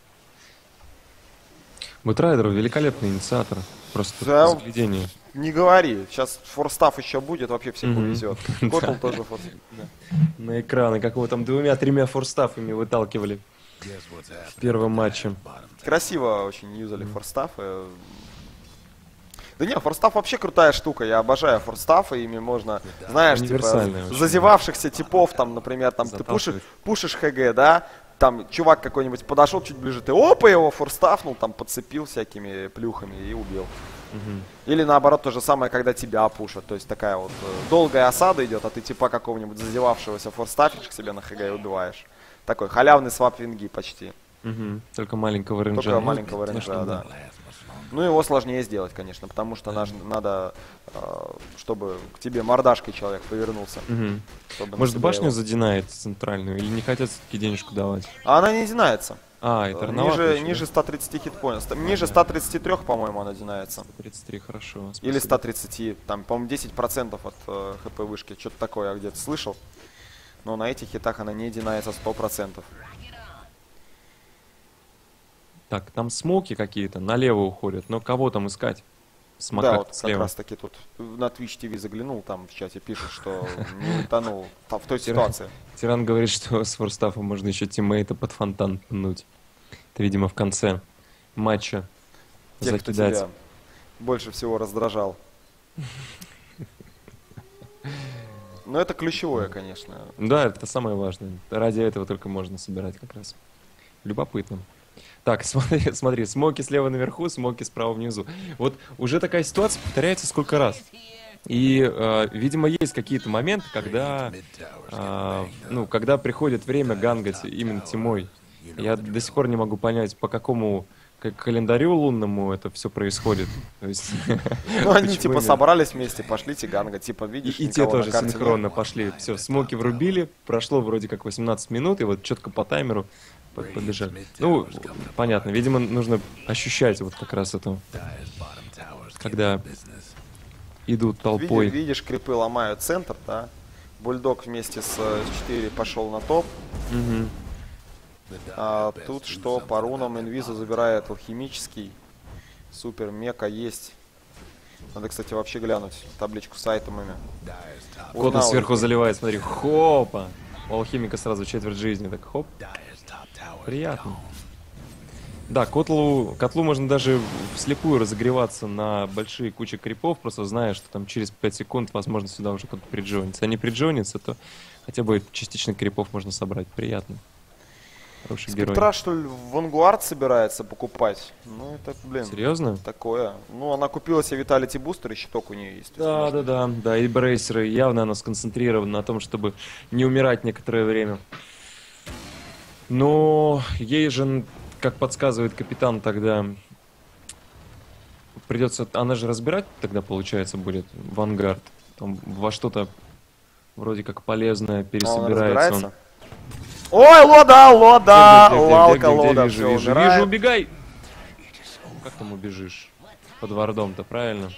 S1: Бутрайдер великолепный инициатор. Просто
S2: Да.
S1: заглядение.
S2: Не говори. Сейчас форстав еще будет, вообще всех
S1: Мгм.
S2: повезет. Котл тоже форстав. Да.
S1: На экраны, как его там двумя-тремя форстафами выталкивали в первом матче.
S2: Красиво очень юзали форстафы. Да не, форстаф вообще крутая штука, я обожаю форстафы, ими можно, знаешь, типа,
S1: Универсальная очень.
S2: зазевавшихся типов, там, например, там, ты пушишь,
S1: Заталкивает.
S2: пушишь ХГ, да, там, чувак какой-нибудь подошел чуть ближе, ты опа, его форстафнул, там, подцепил всякими плюхами и убил.
S1: Мгм.
S2: Или наоборот, то же самое, когда тебя пушат, то есть такая вот э, долгая осада идет, а ты типа какого-нибудь зазевавшегося форстафишь к себе на ХГ и убиваешь. Такой халявный свап винги почти.
S1: Мгм. Только маленького рейнджа.
S2: Только
S1: Ну,
S2: маленького
S1: конечно,
S2: рейнджа, да. Ну, его сложнее сделать, конечно, потому что наш- надо, э, чтобы к тебе мордашкой человек повернулся.
S1: Мгм.
S2: чтобы на
S1: Может,
S2: себя
S1: башню
S2: его-
S1: задинает центральную, или не хотят все-таки денежку давать?
S2: А она не динается.
S1: А, это рановато
S2: Ниже,
S1: еще,
S2: ниже ста тридцати хитпоинтов. Ниже ста тридцати трёх, по-моему, она динается.
S1: да? тридцать три, хорошо.
S2: Или
S1: спасибо.
S2: ста тридцати. Там, по-моему, десять процентов от э, хп вышки. Что-то такое я где-то слышал. Но на этих хитах она не динается сто процентов.
S1: Так, там смоки какие-то налево уходят, но кого там искать? Смока
S2: Да, вот как
S1: слева.
S2: раз таки тут на Twitch ти ви заглянул, там в чате пишут, что не утонул там, в той ситуации.
S1: Тиран говорит, что с форстафом можно еще тиммейта под фонтан пнуть. Это, видимо, в конце матча
S2: Тех, кто
S1: закидать.
S2: тебя больше всего раздражал. Но это ключевое, конечно.
S1: Да, это самое важное. Ради этого только можно собирать как раз. Любопытно. Так, смотри, смотри, смоки слева наверху, смоки справа внизу. Вот уже такая ситуация повторяется сколько раз. И, э, видимо, есть какие-то моменты, когда, э, ну, когда приходит время гангать именно тимой. Я до сих пор не могу понять, по какому к- календарю лунному это все происходит. То есть,
S2: Ну, они
S1: почему
S2: типа
S1: именно-
S2: собрались вместе, пошли тиганга, типа, видишь,
S1: И, и те
S2: никого на
S1: тоже
S2: карте нет.
S1: синхронно пошли. Все, смоки врубили, прошло вроде как восемнадцать минут, и вот четко по таймеру под- побежали. Ну, понятно, видимо, нужно ощущать вот как раз это, когда идут
S2: Видишь,
S1: толпой.
S2: видишь, крипы ломают центр, да? Бульдог вместе с четыре пошел на топ.
S1: Мгм.
S2: А тут что, по рунам инвизу забирает алхимический. Супер, мека есть. Надо, кстати, вообще глянуть табличку с айтемами.
S1: Кота
S2: Урна
S1: сверху
S2: у-
S1: заливает, смотри, хопа. У алхимика сразу четверть жизни, так хоп. Приятно. Да, котлу, котлу можно даже вслепую разогреваться на большие кучи крипов, просто зная, что там через пять секунд, возможно, сюда уже кто-то приджонится. А не приджонится, то хотя бы частично крипов можно собрать. Приятно. Хороший герой.
S2: Спектра, что ли, Вангуард собирается покупать? Ну, это, блин,
S1: Серьезно?
S2: такое. Ну, она купила себе Vitality Booster, и щиток у нее есть. То есть
S1: Да,
S2: можно-
S1: да, да, да, и брейсеры, явно оно сконцентрировано на том, чтобы не умирать некоторое время. Но ей же, как подсказывает капитан, тогда придется, она же разбирать тогда, получается, будет Вангард. Там во что-то вроде как полезное
S2: А он
S1: пересобирается.
S2: разбирается?
S1: он.
S2: Ой, лода, лода,
S1: Где, где, где, где,
S2: лалка,
S1: где,
S2: лода,
S1: вижу,
S2: все,
S1: вижу,
S2: умирает.
S1: вижу, убегай! Как там убежишь? Под вардом-то, правильно?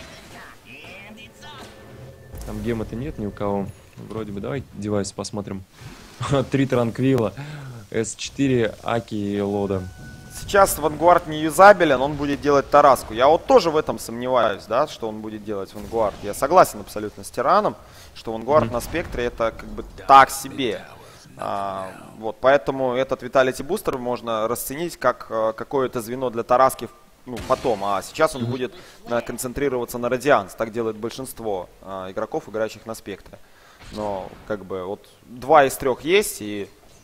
S1: Там гема-то нет ни у кого. Вроде бы, давай девайс посмотрим. Три транквила, эс четыре, Аки и Лода.
S2: Сейчас Вангуард не юзабелен, он будет делать Тараску. Я вот тоже в этом сомневаюсь, да, что он будет делать Вангуард. Я согласен абсолютно с Тираном, что Вангуард
S1: Мгм.
S2: на спектре это как бы так себе. А, вот, поэтому этот Vitality Booster можно расценить как а, какое-то звено для Тараски, ну, потом. А сейчас он
S1: Мгм.
S2: будет а, концентрироваться на Радианс. Так делает большинство а, игроков, играющих на спектре. Но как бы вот два из трех есть, и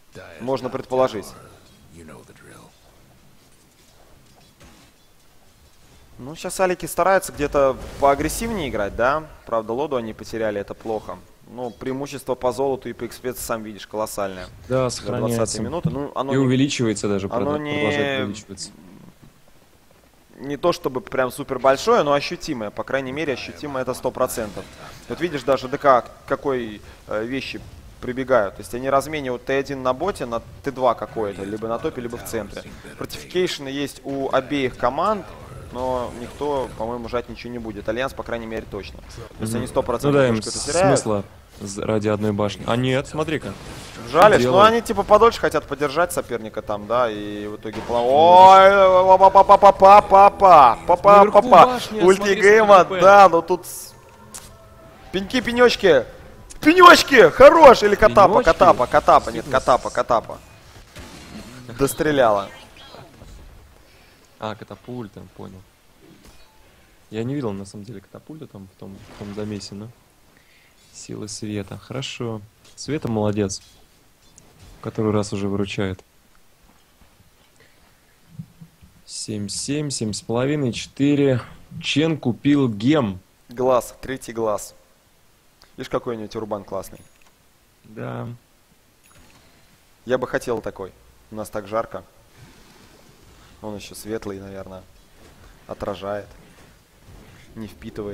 S2: можно предположить. Ну, сейчас алики стараются где-то поагрессивнее играть, да? Правда, лоду они потеряли, это плохо. Ну, преимущество по золоту и по экспецу, сам видишь, колоссальное.
S1: Да, сохраняется.
S2: двадцатой минуты. Ну, оно
S1: и
S2: не...
S1: увеличивается даже,
S2: оно
S1: продолжает
S2: не...
S1: увеличиваться.
S2: Не то чтобы прям супер большое, но ощутимое. По крайней мере, ощутимое это сто процентов. Вот видишь, даже ДК к какой э, вещи прибегают. То есть они разменивают Т один на боте на Т два какое-то, либо на топе, либо в центре. Фортификейшены есть у обеих команд, но никто, по-моему, жать ничего не будет. Альянс, по крайней мере, точно. То есть они сто процентов
S1: ну да, им
S2: это теряют.
S1: Смысла ради одной башни. А нет, смотри-ка.
S2: Жались, но они типа подольше хотят поддержать соперника там, да, и в итоге... Ой, па-па-па-па-па-па, па-па-па-па, ультигейма, да, но тут... Пеньки-пенечки, пенечки, хорош, или Катапа, Катапа, Катапа, нет, Катапа, Катапа. Достреляла.
S1: А, катапульта, понял. Я не видел, на самом деле, катапульта там в том, в том замесе, но... Силы света. Хорошо. Света молодец. Который раз уже выручает. семь семь, семь с половиной, четыре. Чен купил гем.
S2: Глаз, третий глаз. Видишь, какой у него тюрбан классный.
S1: Да.
S2: Я бы хотел такой. У нас так жарко. Он еще светлый, наверное. Отражает. Не впитывает.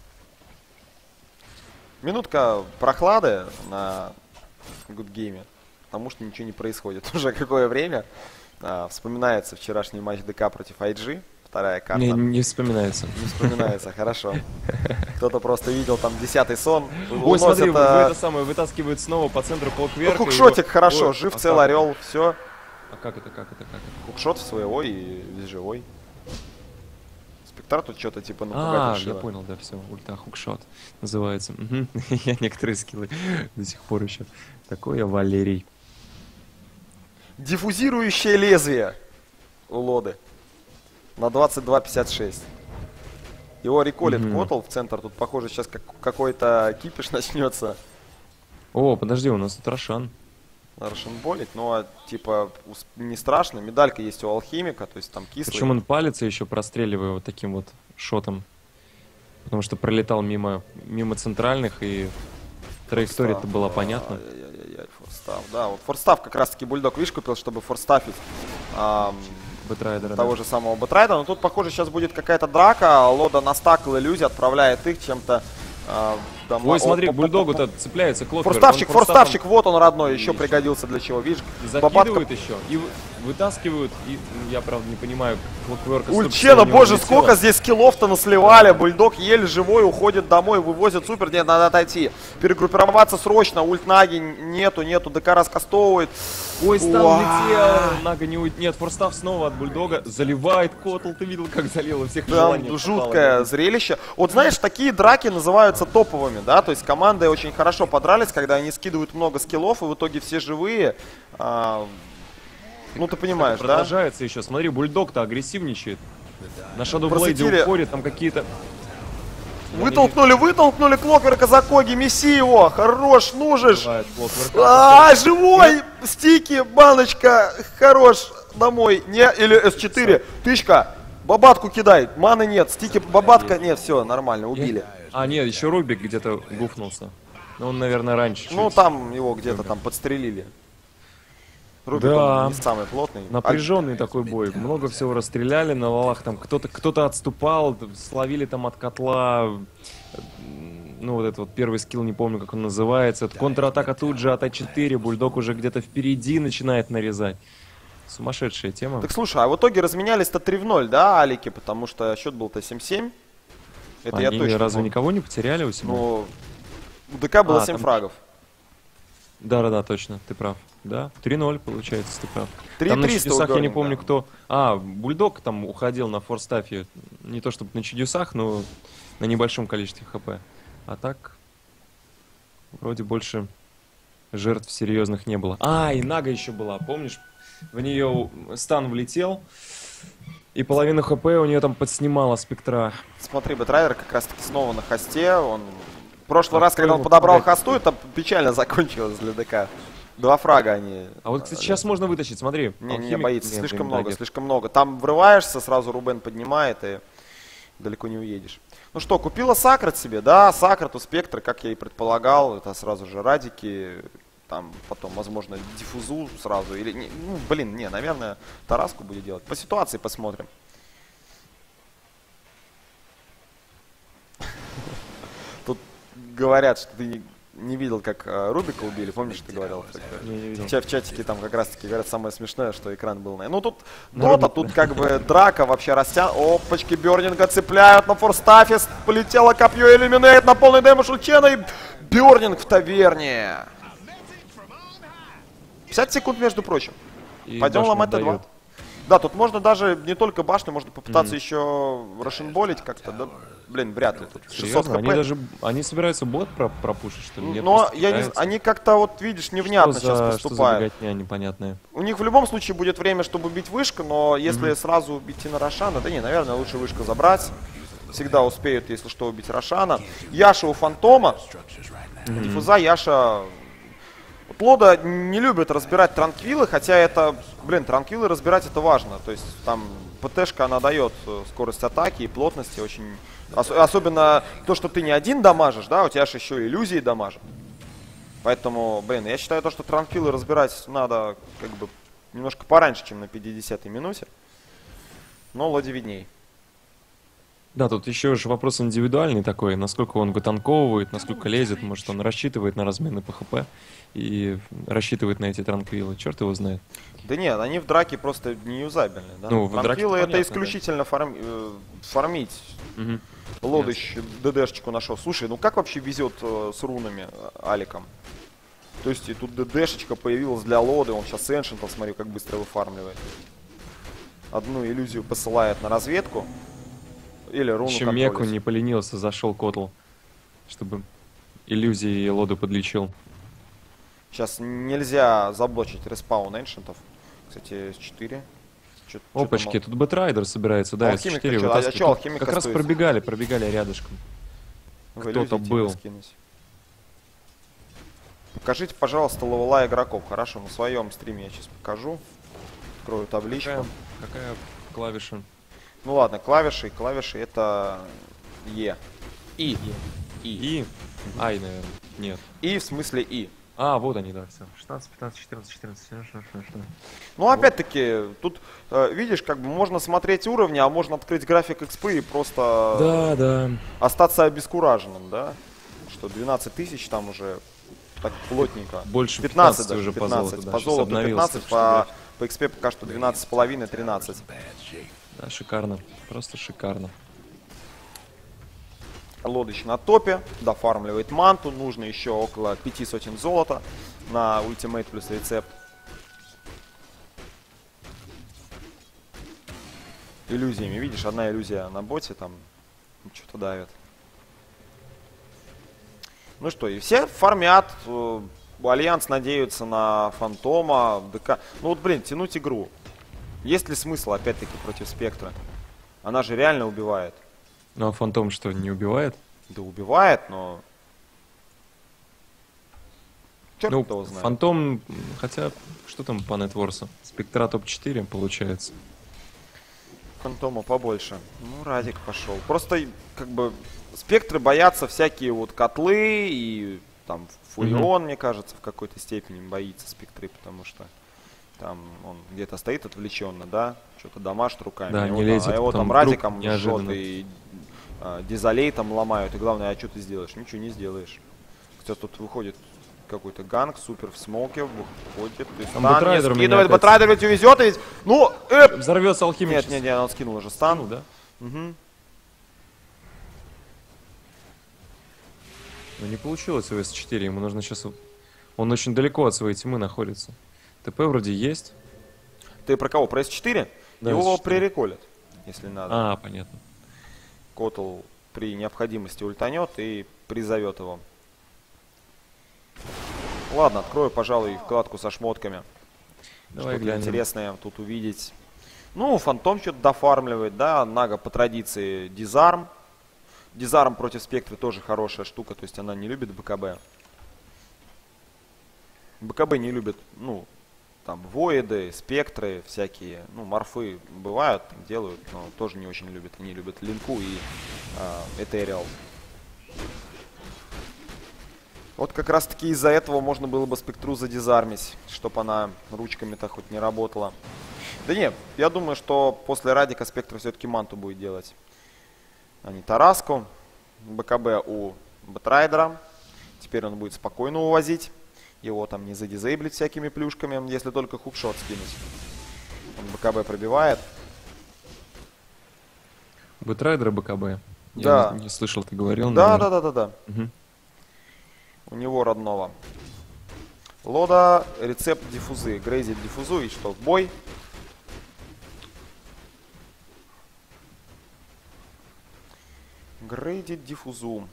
S2: Минутка прохлады на гудгейме, потому что ничего не происходит. Уже какое время. А, вспоминается вчерашний матч ДК против ай джи. Вторая карта.
S1: Не, не вспоминается.
S2: Не вспоминается, хорошо. Кто-то просто видел там десятый сон.
S1: Ой, смотри, вы это самое вытаскивают снова по центру полкверка.
S2: Хукшотик, хорошо, жив, цел, орел, все.
S1: А как это, как это, как это?
S2: Хукшот своего и весь живой. Спектр тут что-то типа напугать
S1: А,
S2: решила.
S1: я понял, да, все, ульта хукшот называется. Угу. Я некоторые скиллы до сих пор еще. Такой я Валерий.
S2: Диффузирующее лезвие у Лоды на двадцать два пятьдесят шесть. Его реколит
S1: Угу.
S2: Котл в центр. Тут, похоже, сейчас как, какой-то кипиш начнется.
S1: О, подожди, у нас тут Рошан.
S2: Рошенболить, но типа ус- не страшно. Медалька есть у алхимика, то есть там кислый.
S1: Причем он палится еще, простреливая вот таким вот шотом. Потому что пролетал мимо, мимо центральных, и траектория-то была понятна.
S2: Ай-яй-яй, форстав. Да, вот форстав как раз-таки Бульдог, видишь, купил, чтобы форстафить ам,
S1: Бэтрайдера,
S2: того
S1: да.
S2: же самого Бэтрайда. Но тут, похоже, сейчас будет какая-то драка. Лода настакал иллюзии, отправляет их чем-то. А, там,
S1: Ой, смотри,
S2: о,
S1: к бульдогу-то цепляется Клокверк.
S2: Форставчик,
S1: Он форстафом
S2: форставчик, вот он родной, еще пригодился для чего, видишь?
S1: закидывают еще и вы- вытаскивают, и я, правда, не понимаю, Клокверка...
S2: Ульчена, боже, сколько здесь скиллов-то насливали, Бульдог еле живой уходит домой, вывозит супер, нет, надо отойти, перегруппироваться срочно, ульт Наги нету, нету, ДК раскастовывает.
S1: Ой, стан
S2: Уа.
S1: летел, Нага не уйдет. Нет, форстав снова от Бульдога, заливает Котл, ты видел, как залил, у всех желание
S2: Прям
S1: пропало.
S2: жуткое зрелище. Вот знаешь, такие драки называются топовыми, да, то есть команды очень хорошо подрались, когда они скидывают много скиллов, и в итоге все живые. А, ну ты понимаешь, да?
S1: Продолжается еще, смотри, Бульдог-то агрессивничает. На Shadowblade
S2: Просветили.
S1: уходит, там какие-то...
S2: Вытолкнули, вытолкнули Клокверка за Коги, меси его, хорош, нужишь.
S1: Заливает Клокверка.
S2: А, живой, стики, баночка, хорош, домой, не, или эс четыре, тычка, бабатку кидай, маны нет, стики, бабатка, нет, все, нормально, убили.
S1: А, нет, еще Рубик где-то гуфнулся. Ну, он, наверное, раньше.
S2: Ну,
S1: чуть.
S2: там его где-то там подстрелили. Рубик,
S1: Да.
S2: он не самый плотный.
S1: Напряженный такой бой. Много всего расстреляли на валах. Там кто-то кто-то отступал, словили там от котла. Ну, вот этот вот первый скилл, не помню, как он называется. Контратака тут же от а четыре. Бульдог уже где-то впереди начинает нарезать. Сумасшедшая тема.
S2: Так слушай, а в итоге разменялись-то три в ноль, да, Алики? Потому что счет был-то семь семь. Это
S1: Они
S2: я точно
S1: разве
S2: помню.
S1: никого не потеряли у себя?
S2: Ну, у ДК было
S1: А,
S2: семь
S1: там-
S2: фрагов.
S1: Да-да-да, точно, ты прав. Да, три ноль получается, ты прав.
S2: три
S1: Там на
S2: триста
S1: чудесах я не
S2: угорнем,
S1: помню
S2: да.
S1: кто. А, Бульдог там уходил на форстафе. Не то чтобы на чудесах, но на небольшом количестве хп. А так, вроде больше жертв серьезных не было. А, и Нага еще была, помнишь? В нее стан влетел, и половину хп у нее там подснимала спектра.
S2: Смотри, Бэтрайдер как раз-таки снова на хосте. Он... В прошлый
S1: А
S2: раз,
S1: кто
S2: когда он
S1: ему
S2: подобрал
S1: помогает?
S2: хосту, это печально закончилось для ДК. Два фрага они.
S1: А вот, кстати, сейчас можно вытащить, смотри.
S2: Не, не,
S1: Алхимик-
S2: боится,
S1: нет,
S2: слишком
S1: им
S2: много,
S1: дойдет.
S2: слишком много. Там врываешься, сразу Рубен поднимает и далеко не уедешь. Ну что, купила Сакрат себе, да, Сакрат у Спектра, как я и предполагал, это сразу же Радики, там потом, возможно, Диффузу сразу, или, не, ну, блин, не, наверное, Тараску будет делать. По ситуации посмотрим. Тут говорят, что ты не, не видел, как э, Рубика убили, помнишь, ты говорил?
S1: Не, не видел.
S2: В ча- в чатике там как раз таки говорят, самое смешное, что экран был на... Ну тут
S1: На
S2: Дота,
S1: Рубик-
S2: тут как бы драка вообще растя... Опачки, Бёрнинга цепляют на форстафе, полетело копье, элиминейт на полный дэмэдж у Чена и Бёрнинг в таверне. пятьдесят секунд, между прочим.
S1: И
S2: Пойдем
S1: башню
S2: ломать Т два.
S1: отдает.
S2: Да, тут можно даже не только башню, можно попытаться
S1: Мгм.
S2: еще рошенболить как-то, да? Блин, вряд ли тут. шестьсот
S1: Серьезно? Они
S2: хп.
S1: даже, они собираются бот про пропушить, что ли? Нет,
S2: Но
S1: просто
S2: я не,
S1: кидаются.
S2: они как-то вот, видишь, невнятно
S1: Что
S2: сейчас
S1: за- Что за
S2: поступают.
S1: беготня непонятная?
S2: У них в любом случае будет время, чтобы убить вышку, но если сразу убить на Рошана, да не, наверное, лучше вышку забрать. Всегда успеют, если что, убить Рошана. Яша у Фантома. Диффуза Яша... Вот Лода не любит разбирать транквилы, хотя это, блин, транквилы разбирать это важно. То есть там ПТшка, она дает э, скорость атаки и плотности очень... ос- особенно то, что ты не один дамажишь, да, у тебя же еще иллюзии дамажат. Поэтому, блин, я считаю то, что транквилы разбирать надо как бы немножко пораньше, чем на пятидесятой минуте. Но Лоде видней.
S1: Да, тут еще же вопрос индивидуальный такой, насколько он вытанковывает, насколько лезет, может он рассчитывает на размены по ХП и рассчитывает на эти транквилы, черт его знает.
S2: Да нет, они в драке просто не юзабельны. Да?
S1: Ну, в драке-то
S2: Транквилы это
S1: понятно,
S2: исключительно фарм- э, фармить.
S1: Мгм.
S2: Лодыч ДДшечку нашел. Слушай, ну как вообще везет э, с рунами э, Аликом? То есть и тут ДДшечка появилась для Лоды, он сейчас Эншентов, смотри, как быстро выфармливает. Одну иллюзию посылает на разведку. Или руну
S1: Еще
S2: как
S1: Меку
S2: колется.
S1: не поленился, зашел Котл, чтобы иллюзии Лоду подлечил.
S2: Сейчас нельзя заблочить респаун Эншентов. Кстати, с четыре. Чё- чё там
S1: Опачки,
S2: ал-
S1: тут Бэтрайдер собирается, да, из
S2: Алхимик-то
S1: четыре
S2: чё? А
S1: вытаскивает.
S2: чё
S1: Тут
S2: Алхимика
S1: как раз
S2: стоит?
S1: пробегали, пробегали рядышком.
S2: в
S1: кто-то
S2: иллюзии типа
S1: был.
S2: скинуть. Покажите, пожалуйста, левела игроков. Хорошо, на своем стриме я сейчас покажу. Открою табличку.
S1: Какая, какая клавиша?
S2: Ну ладно, клавиши. Клавиши это Е. И. И.
S1: И? Ай, наверное. Нет.
S2: И в смысле И.
S1: А, вот они, да, все. шестнадцать, пятнадцать, четырнадцать, четырнадцать. Хорошо, хорошо.
S2: Ну, опять-таки, тут, э, видишь, как бы можно смотреть уровни, а можно открыть график экспы и просто
S1: Да, да.
S2: остаться обескураженным, да? Что двенадцать тысяч там уже так плотненько.
S1: Больше
S2: пятнадцать
S1: пятнадцать
S2: даже,
S1: уже по
S2: пятнадцать.
S1: золоту, да,
S2: По
S1: сейчас
S2: золоту
S1: обновилось,
S2: пятнадцать,
S1: так
S2: по,
S1: что,
S2: по экспе пока что двенадцать с половиной, тринадцать.
S1: Да, шикарно. Просто шикарно.
S2: Лодыч на топе, дофармливает манту, нужно еще около пяти сотен золота на ультимейт плюс рецепт. Иллюзиями, видишь, одна иллюзия на боте там что-то давит. Ну что, и все фармят, э, Альянс надеются на Фантома, ДК. Ну вот, блин, тянуть игру. Есть ли смысл, опять-таки, против Спектра? Она же реально убивает.
S1: Ну а Фантом что, не убивает?
S2: Да убивает, но... Черт
S1: Ну,
S2: его знает.
S1: Фантом, м, хотя, что там по нетворсу? Спектра топ четыре получается.
S2: Фантома побольше. Ну, Радик пошел. Просто, и, как бы, Спектры боятся всякие вот котлы и там Фурион, мне кажется, в какой-то степени боится Спектры, потому что там он где-то стоит отвлеченно, да, что-то дамажит руками.
S1: Да,
S2: его
S1: не
S2: там-
S1: лезет,
S2: а его
S1: потом
S2: там
S1: вдруг
S2: Радиком жжет
S1: неожиданно.
S2: и а, дизолейтом ломают. И главное, а что ты сделаешь? Ничего не сделаешь. Хотя тут выходит какой-то ганг, супер в смоке, выходит, и
S1: Там
S2: стан не
S1: Бэтрайдер у меня
S2: скидывает,
S1: опять-
S2: Бэтрайдер ведь увезет, и ведь, ну, эп!
S1: Взорвется алхимик.
S2: Нет,
S1: сейчас.
S2: нет, нет, он скинул уже стан.
S1: Ну, да?
S2: Мгм.
S1: Ну не получилось у эс четыре, ему нужно сейчас... Он очень далеко от своей тьмы находится. ТП вроде есть.
S2: Ты про кого? Про эс четыре?
S1: Да,
S2: Его
S1: эс четыре.
S2: пререколят, если надо.
S1: А, понятно.
S2: Котл при необходимости ультанет и призовет его. Ладно, открою, пожалуй, вкладку со шмотками.
S1: Давай
S2: Что-то
S1: глянем.
S2: интересное тут увидеть. Ну, Фантом что-то дофармливает, да, Нага по традиции дизарм. Дизарм против Спектра тоже хорошая штука, то есть она не любит БКБ. БКБ не любит, ну, там, воиды, спектры всякие, ну, морфы бывают, делают, но тоже не очень любят. Они любят линку и этериал. Вот как раз таки из-за этого можно было бы спектру задизармить, чтобы она ручками-то хоть не работала. Да не, я думаю, что после Радика спектр все-таки манту будет делать, а не Тараску. БКБ у Бэтрайдера. Теперь он будет спокойно увозить. Его там не задизейблить всякими плюшками, если только хукшот скинуть. Он БКБ пробивает.
S1: Бэтрайдер и БКБ.
S2: Да.
S1: Я не, не слышал, ты говорил.
S2: Да, да, да, да, да.
S1: Угу.
S2: У него родного. Лода, рецепт диффузы. Грейзит диффузу и что? В бой. Грейдит диффузу.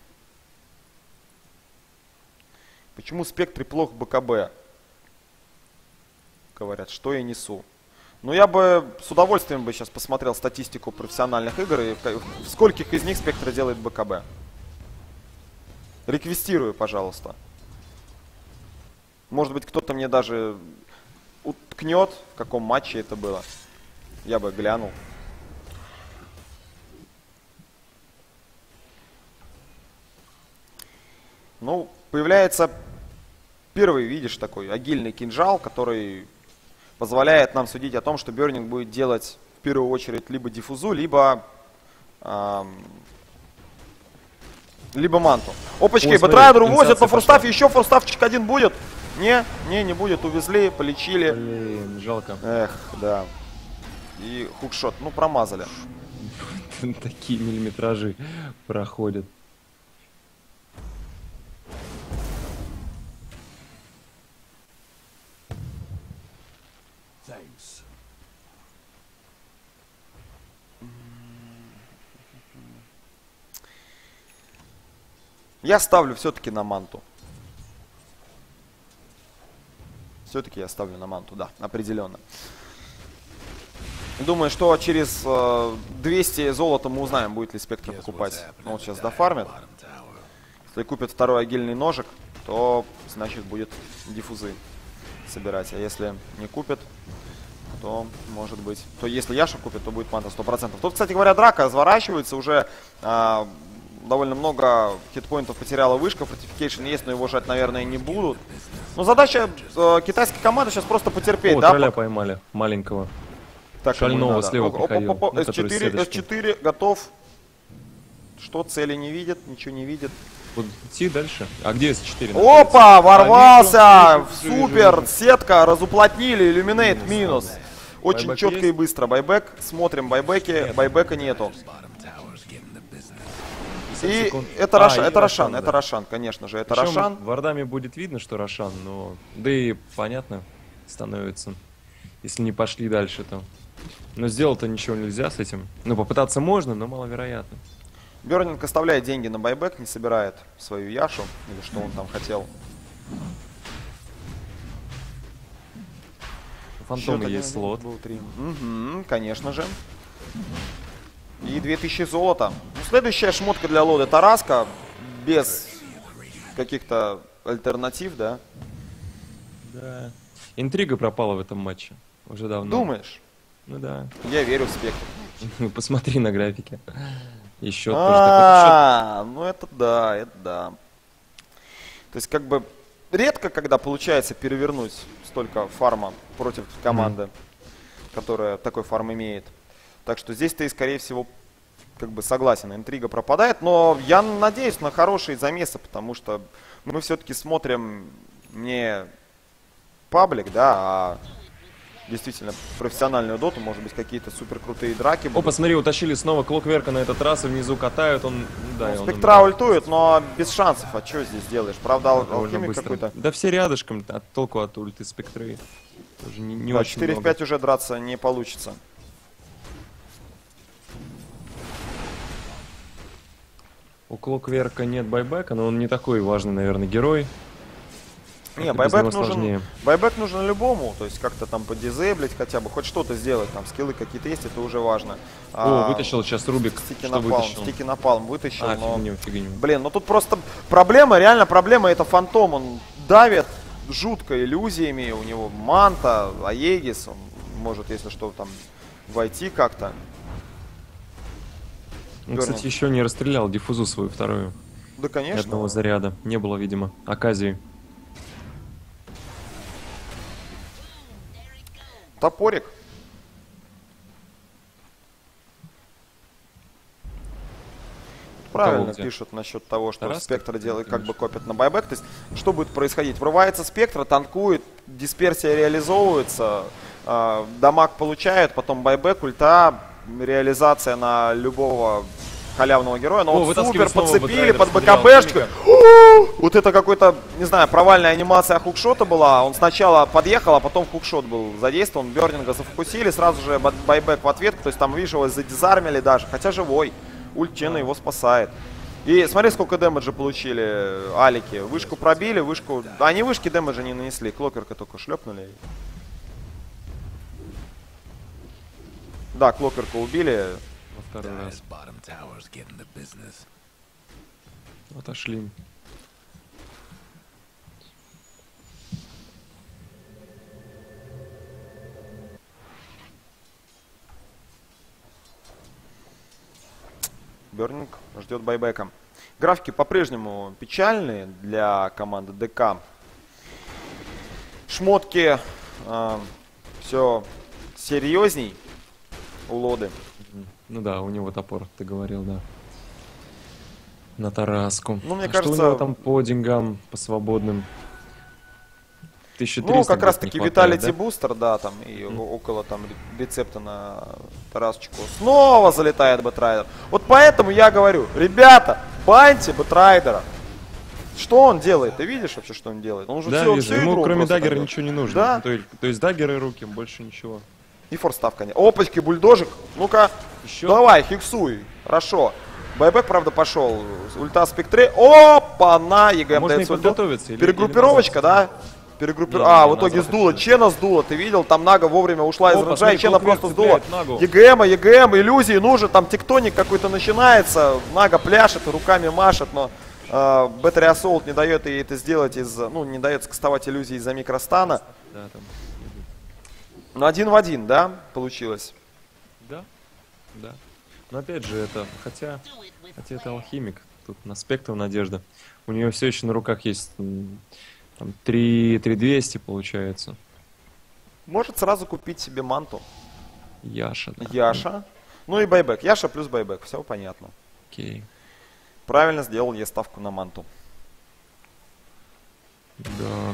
S2: Почему спектре плох БКБ? Говорят, что я несу. Ну, я бы с удовольствием бы сейчас посмотрел статистику профессиональных игр и в, в скольких из них спектр делает БКБ. Реквестирую, пожалуйста. Может быть, кто-то мне даже уткнет, в каком матче это было. Я бы глянул. Ну, появляется первый, видишь, такой агильный кинжал, который позволяет нам судить о том, что Бёрнинг будет делать в первую очередь либо диффузу, либо эм, либо манту. Опачки, Бэтрайдер увозят, но форстаф, еще форстафчик один будет. Не, не, не будет, увезли, полечили.
S1: Блин, жалко.
S2: Эх, да. И хукшот, ну промазали.
S1: Такие миллиметражи проходят.
S2: Я ставлю все-таки на манту. Все-таки я ставлю на манту, да, определенно. Думаю, что через э, двести золота мы узнаем, будет ли спектр покупать. Ну, вот сейчас дофармит. Если купит второй агильный ножик, то, значит, будет диффузы собирать. А если не купит, то, может быть... То если Яша купит, то будет манта сто процентов. Тут, кстати говоря, драка разворачивается уже... Э, довольно много хитпоинтов потеряла вышка. Фортификейшн есть, но его жать, наверное, не будут. Но задача э, китайской команды сейчас просто потерпеть.
S1: О,
S2: да?
S1: тролля поймали, маленького.
S2: Так,
S1: шального слева
S2: оп,
S1: приходил.
S2: оп, оп,
S1: Ну,
S2: эс четыре, эс четыре готов. Что, цели не видит, ничего не видит.
S1: Вот идти дальше. А где эс четыре?
S2: Опа, ворвался!
S1: А, вижу, вижу,
S2: Супер!
S1: вижу.
S2: Сетка, разуплотнили, иллюминейт минус. Очень
S1: Байбек
S2: четко
S1: есть?
S2: и быстро. Байбек, смотрим, байбеки,
S1: Нет.
S2: байбека нету. И
S1: секунд.
S2: это
S1: А,
S2: Рошан,
S1: и
S2: это Рошан,
S1: да.
S2: это Рошан, конечно же, это
S1: Причем
S2: Рошан.
S1: в Ардаме будет видно, что Рошан, но... Да и понятно становится, если не пошли дальше, то... Но сделать-то ничего нельзя с этим. Ну, попытаться можно, но маловероятно.
S2: Бёрнинг оставляет деньги на байбек, не собирает свою Яшу, или что он там хотел.
S1: У Фантома
S2: Счет
S1: есть
S2: один,
S1: слот.
S2: два, три. Угу, конечно же. И две тысячи золота. Ну, следующая шмотка для Лоды Тараска. Без каких-то альтернатив, да?
S1: Да. Интрига пропала в этом матче. Уже давно.
S2: Думаешь?
S1: Ну да.
S2: Я верю в спектр.
S1: Ну, посмотри на графике. И счет тоже
S2: А, ну это да, это да. То есть как бы редко, когда получается перевернуть столько фарма против команды, которая такой фарм имеет. Так что здесь ты, скорее всего, как бы согласен, интрига пропадает. Но я надеюсь на хорошие замесы, потому что мы все-таки смотрим не паблик, да, а действительно профессиональную доту, может быть, какие-то супер крутые драки
S1: О,
S2: будут.
S1: посмотри, утащили снова Клокверка на этот раз, и внизу катают, он... Да, и он
S2: Спектра
S1: умирает.
S2: ультует, но без шансов. А что здесь делаешь? Правда, ал-
S1: Довольно
S2: алхимик
S1: быстро.
S2: какой-то.
S1: Да все рядышком, от толку от ульты спектры. Тоже не, не
S2: Да,
S1: очень
S2: четыре в
S1: много.
S2: пять уже драться не получится.
S1: У Клокверка нет байбека, но он не такой важный, наверное, герой.
S2: Не,
S1: Как-то без
S2: байбек
S1: него
S2: нужен,
S1: сложнее.
S2: байбек нужен любому, то есть как-то там подизейблить хотя бы, хоть что-то сделать, там скиллы какие-то есть, это уже важно.
S1: О,
S2: А,
S1: вытащил сейчас Рубик.
S2: Стики
S1: Что
S2: напалм,
S1: вытащил?
S2: стики напалм вытащил,
S1: А,
S2: но...
S1: фигню, фигню.
S2: Блин, ну тут просто проблема, реально проблема, это фантом, он давит, жутко иллюзиями, у него манта, Аегис, он может, если что, там войти как-то.
S1: Он, кстати, еще не расстрелял диффузу свою вторую.
S2: Да, конечно.
S1: Ни одного заряда не было, видимо, оказии.
S2: Топорик. Правильно пишут насчет того, что Тараска? Спектр делает, как бы копит на байбек. То есть, что будет происходить? Врывается Спектр, танкует, дисперсия реализовывается, э, дамаг получает, потом байбек, ульта, реализация на любого халявного героя. Но О, вот супер подцепили под БКБшечку. Вот это какой-то, не знаю, провальная анимация хукшота была. Он сначала подъехал, а потом хукшот был задействован. Бёрнинга зафокусили, сразу же байбек в ответ. То есть там, видишь, его задизармили даже, хотя живой. Ульт Чена его спасает. И смотри, сколько дэмэджа получили алики. Вышку пробили, вышку... Они вышки дэмэджа не нанесли. Клокерка только шлепнули. Да, Клокерку убили. Во второй раз.
S1: Отошли.
S2: Бёрнинг ждет байбека. Графики по-прежнему печальные для команды ДК. Шмотки э, все серьезней у Лоды.
S1: Ну да, у него топор, ты говорил, да. На Тараску.
S2: Ну, мне
S1: а
S2: кажется...
S1: Что у него там по деньгам, по свободным? тысяча триста.
S2: Ну, как раз таки Vitality Booster, да, там, и mm. около там рецепта на Тарасочку. Снова залетает Бэтрайдер. Вот поэтому я говорю, ребята, баньте Бэтрайдера. Что он делает? Ты видишь вообще, что он делает? Он уже
S1: да,
S2: все,
S1: вижу.
S2: Всю
S1: Ему кроме даггера ничего не нужно.
S2: Да?
S1: Ну, то, есть, то есть даггеры и руки, больше ничего.
S2: И форстав, конечно. Опачки, бульдожик. Ну-ка, давай, хиксуй. Хорошо. Байбек, правда, пошел. Ульта Спектре. Опа, на ЕГМ
S1: а дает подготовиться. Или,
S2: перегруппировочка, или да? Перегруппир... А, в итоге сдуло. Чена сдуло, ты видел? Там Нага вовремя ушла Опа, из рейнджа, и Чена просто сдула. ЕГМ, ЕГМ, иллюзии нужен. Там тектоник какой-то начинается. Нага пляшет, руками машет, но э, Battery Assault не дает ей это сделать из... Ну, не дает скастовать иллюзии из-за микростана. Да, там... Ну, один в один, да, получилось?
S1: Да, да. Но опять же, это... Хотя... Хотя это алхимик. Тут на Спектру надежда. У нее все еще на руках есть... Там три тысячи двести получается.
S2: Может сразу купить себе манту.
S1: Яша, да.
S2: Яша. Ну и байбек. Яша плюс байбек. Все понятно.
S1: Окей.
S2: Правильно сделал я ставку на манту.
S1: Да.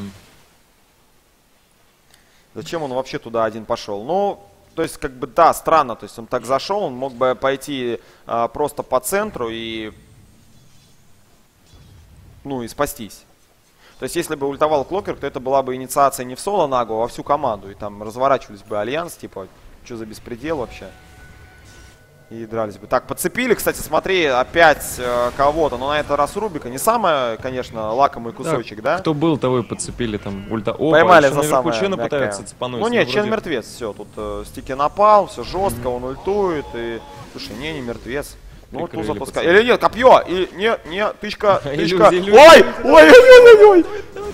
S2: Зачем он вообще туда один пошел? Ну, то есть, как бы, да, странно. То есть он так зашел, он мог бы пойти а, просто по центру и... Ну, и спастись. То есть, если бы ультовал Клокер, то это была бы инициация не в соло Нагу, а во всю команду. И там разворачивались бы альянс, типа, что за беспредел вообще. И дрались бы. Так, подцепили, кстати, смотри, опять э, кого-то. Но на этот раз Рубика. Не самый, конечно, лакомый кусочек, да?
S1: да? Кто был, того и подцепили там ульта. Опа,
S2: поймали за самое
S1: Чена пытаются цепануть.
S2: Ну нет, Чен мертвец, все. Тут э, стики напал, все жестко, mm-hmm. он ультует. И... Слушай, не, не мертвец. Ну, тут запускай. Или нет, копье! И, не, не, тычка, тычка. Ой, ой, ой, ой, ой!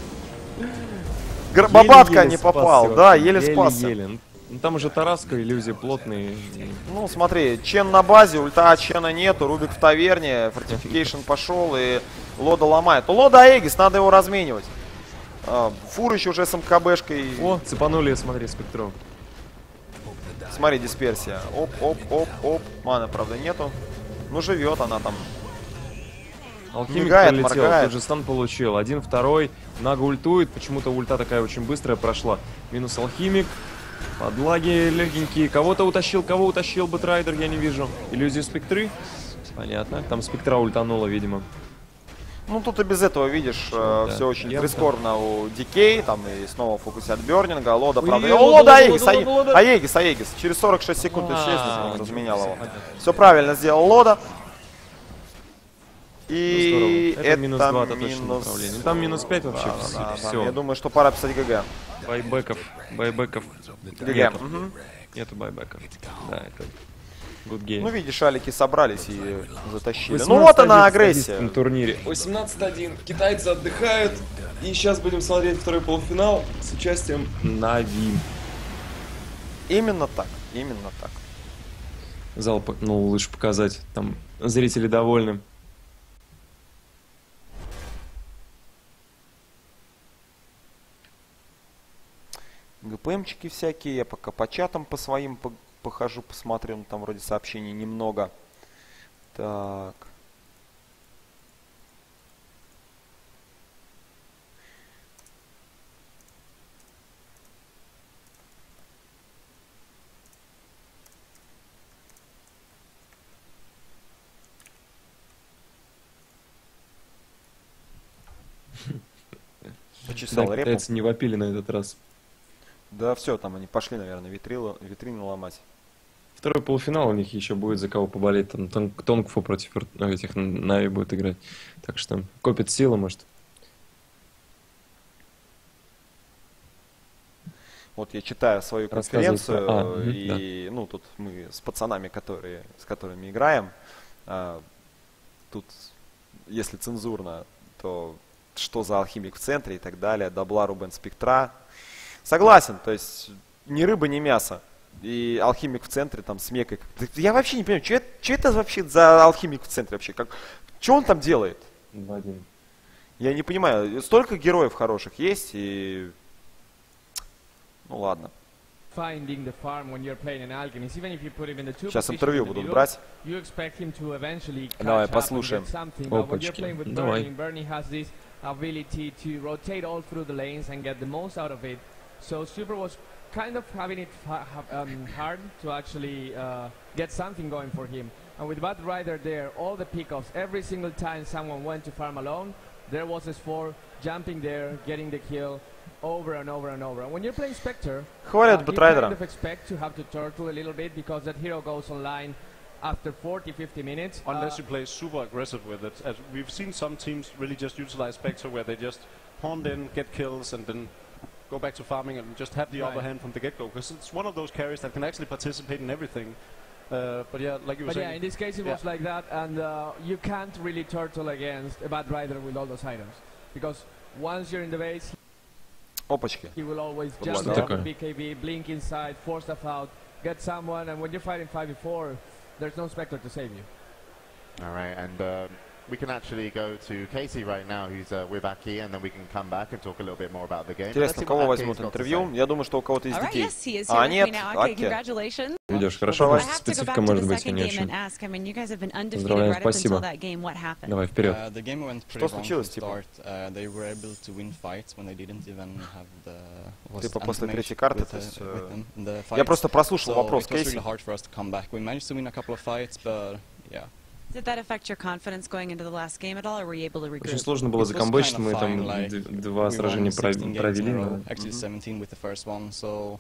S2: Бабатка не попал, да, еле спасся.
S1: Ну там уже Тараска, иллюзии плотные.
S2: Ну смотри, Чен на базе, ульта Чена нету, Рубик в таверне, фортификейшн пошел и Лода ломает. Ну Лода Аегис, надо его разменивать. Фурыч уже с МКБшкой.
S1: О, цепанули, смотри, Спектров.
S2: Смотри, дисперсия. Оп, оп, оп, оп. Маны, правда, нету. Ну живет она там.
S1: Алхимик мигает, пролетел, моргает. Тут же стан получил. Один, второй. Нага ультует. Почему-то ульта такая очень быстрая прошла. Минус алхимик. Подлаги легенькие. Кого-то утащил, кого утащил Бэтрайдер, я не вижу. Иллюзию Спектры. Понятно. Там Спектра ультанула, видимо.
S2: Ну тут и без этого, видишь, э, да. все очень прискорбно у Дикей. Там и снова в фокусе от Бёрнинга. Лода, правда. О, Лода, Аегис, Аегис, Аегис. Через сорок шесть секунд исчезнет, он разменял его. Все правильно сделал Лода. И
S1: ну, это, это минус два, это точно направление. Там минус пять вообще. Да, все.
S2: Да, все. Я думаю, что пора писать ГГ.
S1: Байбеков. Байбеков.
S2: ГГ.
S1: Нету.
S2: Угу.
S1: Нету байбеков. Да, это good game.
S2: Ну, видишь, алики собрались и затащили. Ну, вот она агрессия.
S1: В турнире. восемнадцать один. Китайцы отдыхают. И сейчас будем смотреть второй полуфинал с участием Нави.
S2: Именно так, именно так.
S1: Зал, ну, лучше показать, там зрители довольны.
S2: ГПМчики всякие, я пока по чатам по своим по похожу, посмотрю, ну, там вроде сообщений немного. Так. Почесал
S1: Да,
S2: репу.
S1: китайцы не вопили на этот раз.
S2: Да все, там они пошли, наверное, витрину, витрину ломать.
S1: Второй полуфинал у них еще будет, за кого поболеть. Там Тон- Тонгфу против ну, этих Нави будет играть. Так что копит силы, может.
S2: Вот я читаю свою
S1: Рассказывает
S2: конференцию,
S1: про- а, мгм,
S2: и ну тут мы с пацанами, которые, с которыми играем, а, тут, если цензурно, то что за алхимик в центре и так далее, Добла, Рубен, Спектра. Согласен, то есть ни рыба, ни мясо. И алхимик в центре там с мекой. Я вообще не понимаю, что это, что это вообще за алхимик в центре вообще? Как, что он там делает?
S1: два один.
S2: Я не понимаю. Столько героев хороших есть и... Ну ладно. Сейчас интервью будут брать. Давай послушаем.
S1: Опачки. Давай.
S3: Ability to rotate all through the lanes and get the most out of it. So Super was kind of having it um, hard to actually uh, get something going for him. And with Bad Rider there, all the pickoffs, every single time someone went to farm alone, there was S four jumping there, getting the kill over and over and over. And when you're playing Spectre,
S2: Хвалят
S3: uh, you
S2: Бэтрайдера.
S3: kind of expect to have to turtle a little bit because that hero goes online after forty, fifty minutes.
S4: Unless
S3: uh,
S4: you play super aggressive with it. As we've seen some teams really just utilize Spectre where they just pawn in, get kills, and then go back to farming and just have the
S3: Right.
S4: upper hand from the get-go. Because it's one of those carries that can actually participate in everything. Uh, but yeah, like you were
S3: But
S4: saying...
S3: yeah, in this case it
S4: yeah.
S3: was like that, and uh, you can't really turtle against a Bad Rider with all those items. Because once you're in the base,
S2: Опачки.
S3: he will always
S2: Что
S3: jump
S1: такое?
S3: down, B K B, blink inside, force stuff out, get someone, and when you're fighting five v four, there's no Spectre to save you.
S5: All right, and um, we can actually go to Casey right now, who's uh, with Aki, and then we can come back and talk a little bit more about the game.
S2: Интересно, кого возьмут интервью? Я думаю, что у кого-то из
S6: All right,
S2: детей.
S6: yes, he is
S2: А
S6: here with
S2: нет,
S6: me now. Okay,
S2: Аки.
S6: congratulations.
S1: Видишь, хорошо,
S2: Давай.
S6: I
S1: может,
S6: have to go back
S1: специфика
S6: to
S1: может
S6: the
S1: быть и
S6: second
S1: не
S6: game
S1: очень.
S6: and ask. I mean, you guys have been undefeated
S1: Поздравляем,
S6: right up
S1: спасибо.
S6: until that game. What happened?
S1: Давай, вперед.
S7: Uh, the game went
S2: Что
S7: pretty wrong from
S2: случилось,
S7: the
S2: типа?
S7: start. Uh, they were able to win fights when they didn't even have the was
S2: Типа после
S7: Antimage
S2: третьей карты,
S7: with,
S2: то
S7: uh,
S2: есть,
S7: with
S2: э,
S7: them in the
S2: Я
S7: fights.
S2: просто прослушал
S7: So
S2: вопрос
S7: it was
S2: Кейси.
S7: really hard for us to come back. We managed to win a couple of fights, but yeah.
S6: Did that affect your confidence going into the last game at all, or were you able to
S1: Очень
S6: regroup?
S1: сложно было
S7: It was
S1: закомбочить,
S7: kind
S1: мы
S7: of
S1: там
S7: fine, like,
S1: д- два
S7: we
S1: сражения
S7: won
S1: пров-
S7: sixteen games in
S1: провели.
S7: a row,
S1: но-
S7: actually seventeen with the first one, so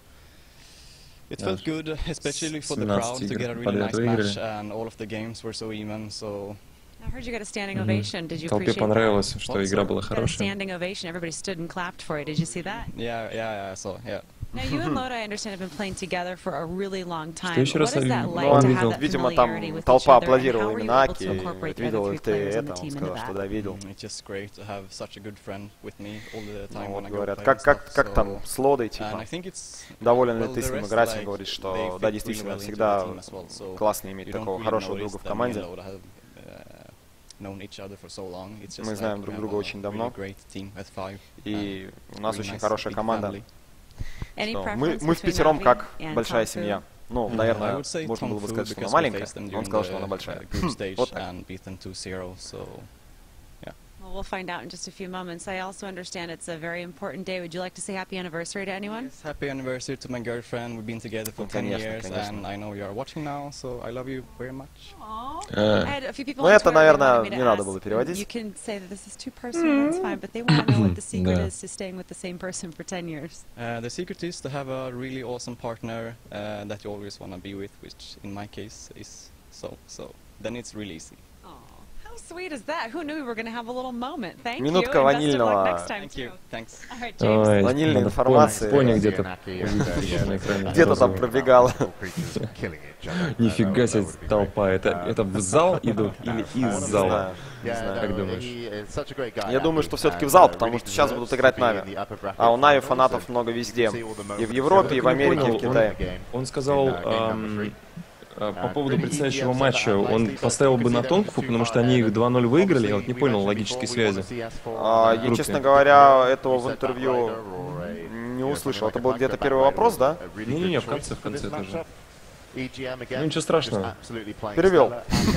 S7: it
S1: Yeah.
S7: felt good, especially for the
S1: семнадцать
S7: crowd, to
S1: игр
S7: get a really
S1: подряд
S7: nice
S1: выиграли.
S7: match, and all of the games were so even. So
S6: I heard you got a standing
S1: Мгм.
S6: ovation. Did you
S1: Толпе
S6: appreciate that?
S1: понравилось, что
S7: What,
S1: игра
S7: sorry?
S1: была
S6: You got a
S1: хорошая.
S6: standing ovation. Everybody stood and clapped for you. Did you see that?
S7: yeah, yeah, yeah. So yeah.
S6: Now, you and Loda, I understand, have been playing together for a really long time.
S1: еще
S6: What
S1: раз
S6: is that
S1: ну,
S6: like
S1: он
S6: to
S1: видел.
S6: have that
S2: Видимо,
S6: familiarity
S2: там
S6: with each
S2: толпа
S6: other, and
S2: аплодировала
S6: how were you
S2: именно
S6: able
S2: Аки.
S6: to incorporate the
S2: Видел
S6: other
S2: ли
S6: three
S2: ты
S6: players in
S2: это?
S6: the
S2: Он
S6: team into
S2: сказал, что
S6: that?
S2: да, видел.
S7: Mm, It's just great to have such a good friend with me all the
S2: Ну,
S7: time
S2: вот
S7: when I go
S2: говорят,
S7: play
S2: как,
S7: and
S2: как,
S7: stuff,
S2: как
S7: so-
S2: там с Лодой,
S7: And
S2: типа?
S7: I think it's
S2: Доволен ли
S7: well,
S2: ты
S7: the
S2: с ним
S7: rest,
S2: играть? Он
S7: like,
S2: говорит,
S7: they
S2: что
S7: fit
S2: да,
S7: really
S2: действительно,
S7: well into the
S2: всегда
S7: team as well, so
S2: классно иметь
S7: you don't
S2: такого
S7: really
S2: хорошего
S7: notice
S2: друга в
S7: that me and
S2: команде.
S7: Loda have, uh, known each other for so long. It's just
S2: Мы
S7: that
S2: знаем
S7: we
S2: друг
S7: have
S2: друга
S7: a
S2: очень
S7: really
S2: давно.
S7: great team at five,
S2: И
S7: and
S2: у нас
S7: really
S2: очень
S7: nice
S2: хорошая
S7: big
S2: команда.
S7: family.
S6: Any
S2: Что
S6: preference
S2: Мы, мы в
S6: between
S2: пятером
S6: Navi
S2: как
S6: and
S2: большая
S6: Kung Fu?
S2: семья. Ну,
S7: Mm, I
S2: наверное,
S7: would say
S2: можно было
S7: Kung
S2: бы
S7: Fu
S2: сказать, что она
S7: because we
S2: маленькая.
S7: faced them
S2: Он
S7: during
S2: сказал,
S7: the,
S2: что она
S7: uh,
S2: большая.
S7: group stage
S2: Вот так.
S7: and beat them two zero, so
S6: Well, we'll find out in just a few moments. I also understand it's a very important day. Would you like to say happy anniversary to anyone?
S7: yes, happy anniversary to my girlfriend. We've been together for
S2: Ну,
S7: ten
S2: конечно,
S7: years,
S2: конечно.
S7: and I know you are watching now, so I love you very much.
S6: I
S1: А,
S6: had a few people
S2: Ну,
S6: on
S2: это,
S6: Twitter who
S2: наверное,
S6: wanted me to
S2: не надо
S6: ask,
S2: было
S6: and
S2: переводить.
S6: You can say that this is too personal, that's fine, but they want to know what the secret
S1: Да.
S6: is to staying with the same person for ten years.
S7: Uh, the secret is to have a really awesome partner uh, that you always want to be with, which in my case is so. So then it's really easy.
S6: Aw, How sweet is that? Who knew we were going to have a little moment? Thank
S2: Минутка
S6: you. and best of
S2: ванильного.
S6: luck next time
S7: Thank you.
S6: too.
S7: Thanks.
S6: All right, James.
S1: Ой,
S2: Ванильной
S1: надо
S2: информации.
S1: в пони где-то
S5: Naki
S1: увидеть
S5: and, uh,
S1: ещё на экране.
S2: Где-то там
S1: розовый.
S2: пробегала.
S1: Нифига себе толпа. Это, это в зал идут или из
S2: Не
S1: зала?
S2: знаю. Не знаю.
S1: Как думаешь?
S2: Я думаю, что все-таки в зал, потому что сейчас будут играть Нави. А у Нави фанатов много везде. И в Европе, и в Америке, и в Китае.
S1: Он сказал эм, э, по поводу предстоящего матча, он поставил бы на тонку, потому что они их два ноль выиграли, я вот не понял логической связи.
S2: А, я, честно говоря, этого в интервью не услышал. Это был где-то первый вопрос, да?
S1: Не-не-не, в конце, в конце тоже. Ну ничего страшного.
S2: Перевел.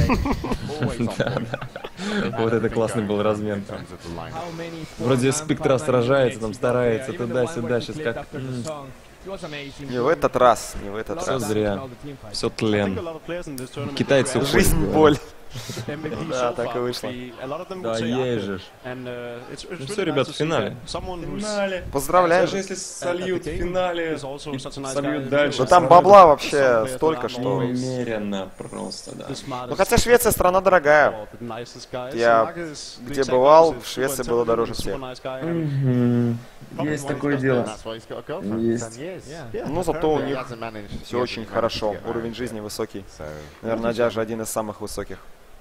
S1: Вот это классный был размен. Вроде Спектра сражается, там старается, туда-сюда, сейчас как...
S2: Не в этот раз, не в этот
S1: Все
S2: раз.
S1: зря. Все тлен. Китайцы уходят.
S2: Жизнь, боль.
S4: Да,
S2: так и вышло.
S1: Да, есть же.
S4: Ну
S1: все, ребят, в финале.
S4: финале.
S2: Поздравляю.
S1: Даже если сольют в финале, и сольют дальше.
S2: Ну там бабла вообще столько, что...
S1: Умеренно просто, да.
S2: Ну хотя Швеция страна дорогая. Я где бывал, в Швеции было дороже всех.
S1: Есть такое дело. Есть.
S2: Ну зато у них все очень хорошо. Уровень жизни высокий. Наверное, даже один из самых высоких.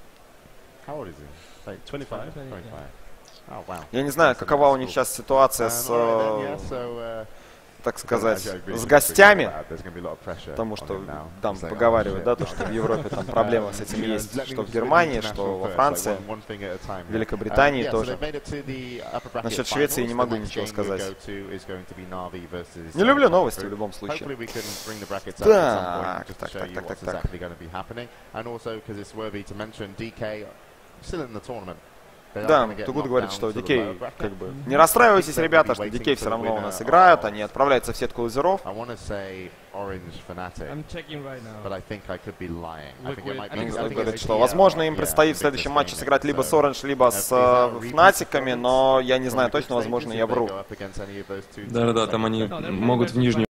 S2: Я не знаю, какова у них сейчас ситуация с, э, так сказать, с гостями, потому что там поговаривают, да, то, что в Европе там проблемы с этим есть, что в Германии, что во Франции, в Великобритании тоже. Насчет Швеции не могу ничего сказать. Не люблю новости в любом случае. Так, так, так, так, так, так. Да, Тугут говорит, что ди кей, как бы, не расстраивайтесь, ребята, что ди кей все равно у нас играют, они отправляются в сетку лазеров. Говорит, что, возможно, им предстоит в следующем матче сыграть либо с Orange, либо с э, Фнатиками, но я не знаю точно, возможно, я вру.
S1: Да-да-да, там они могут в нижнюю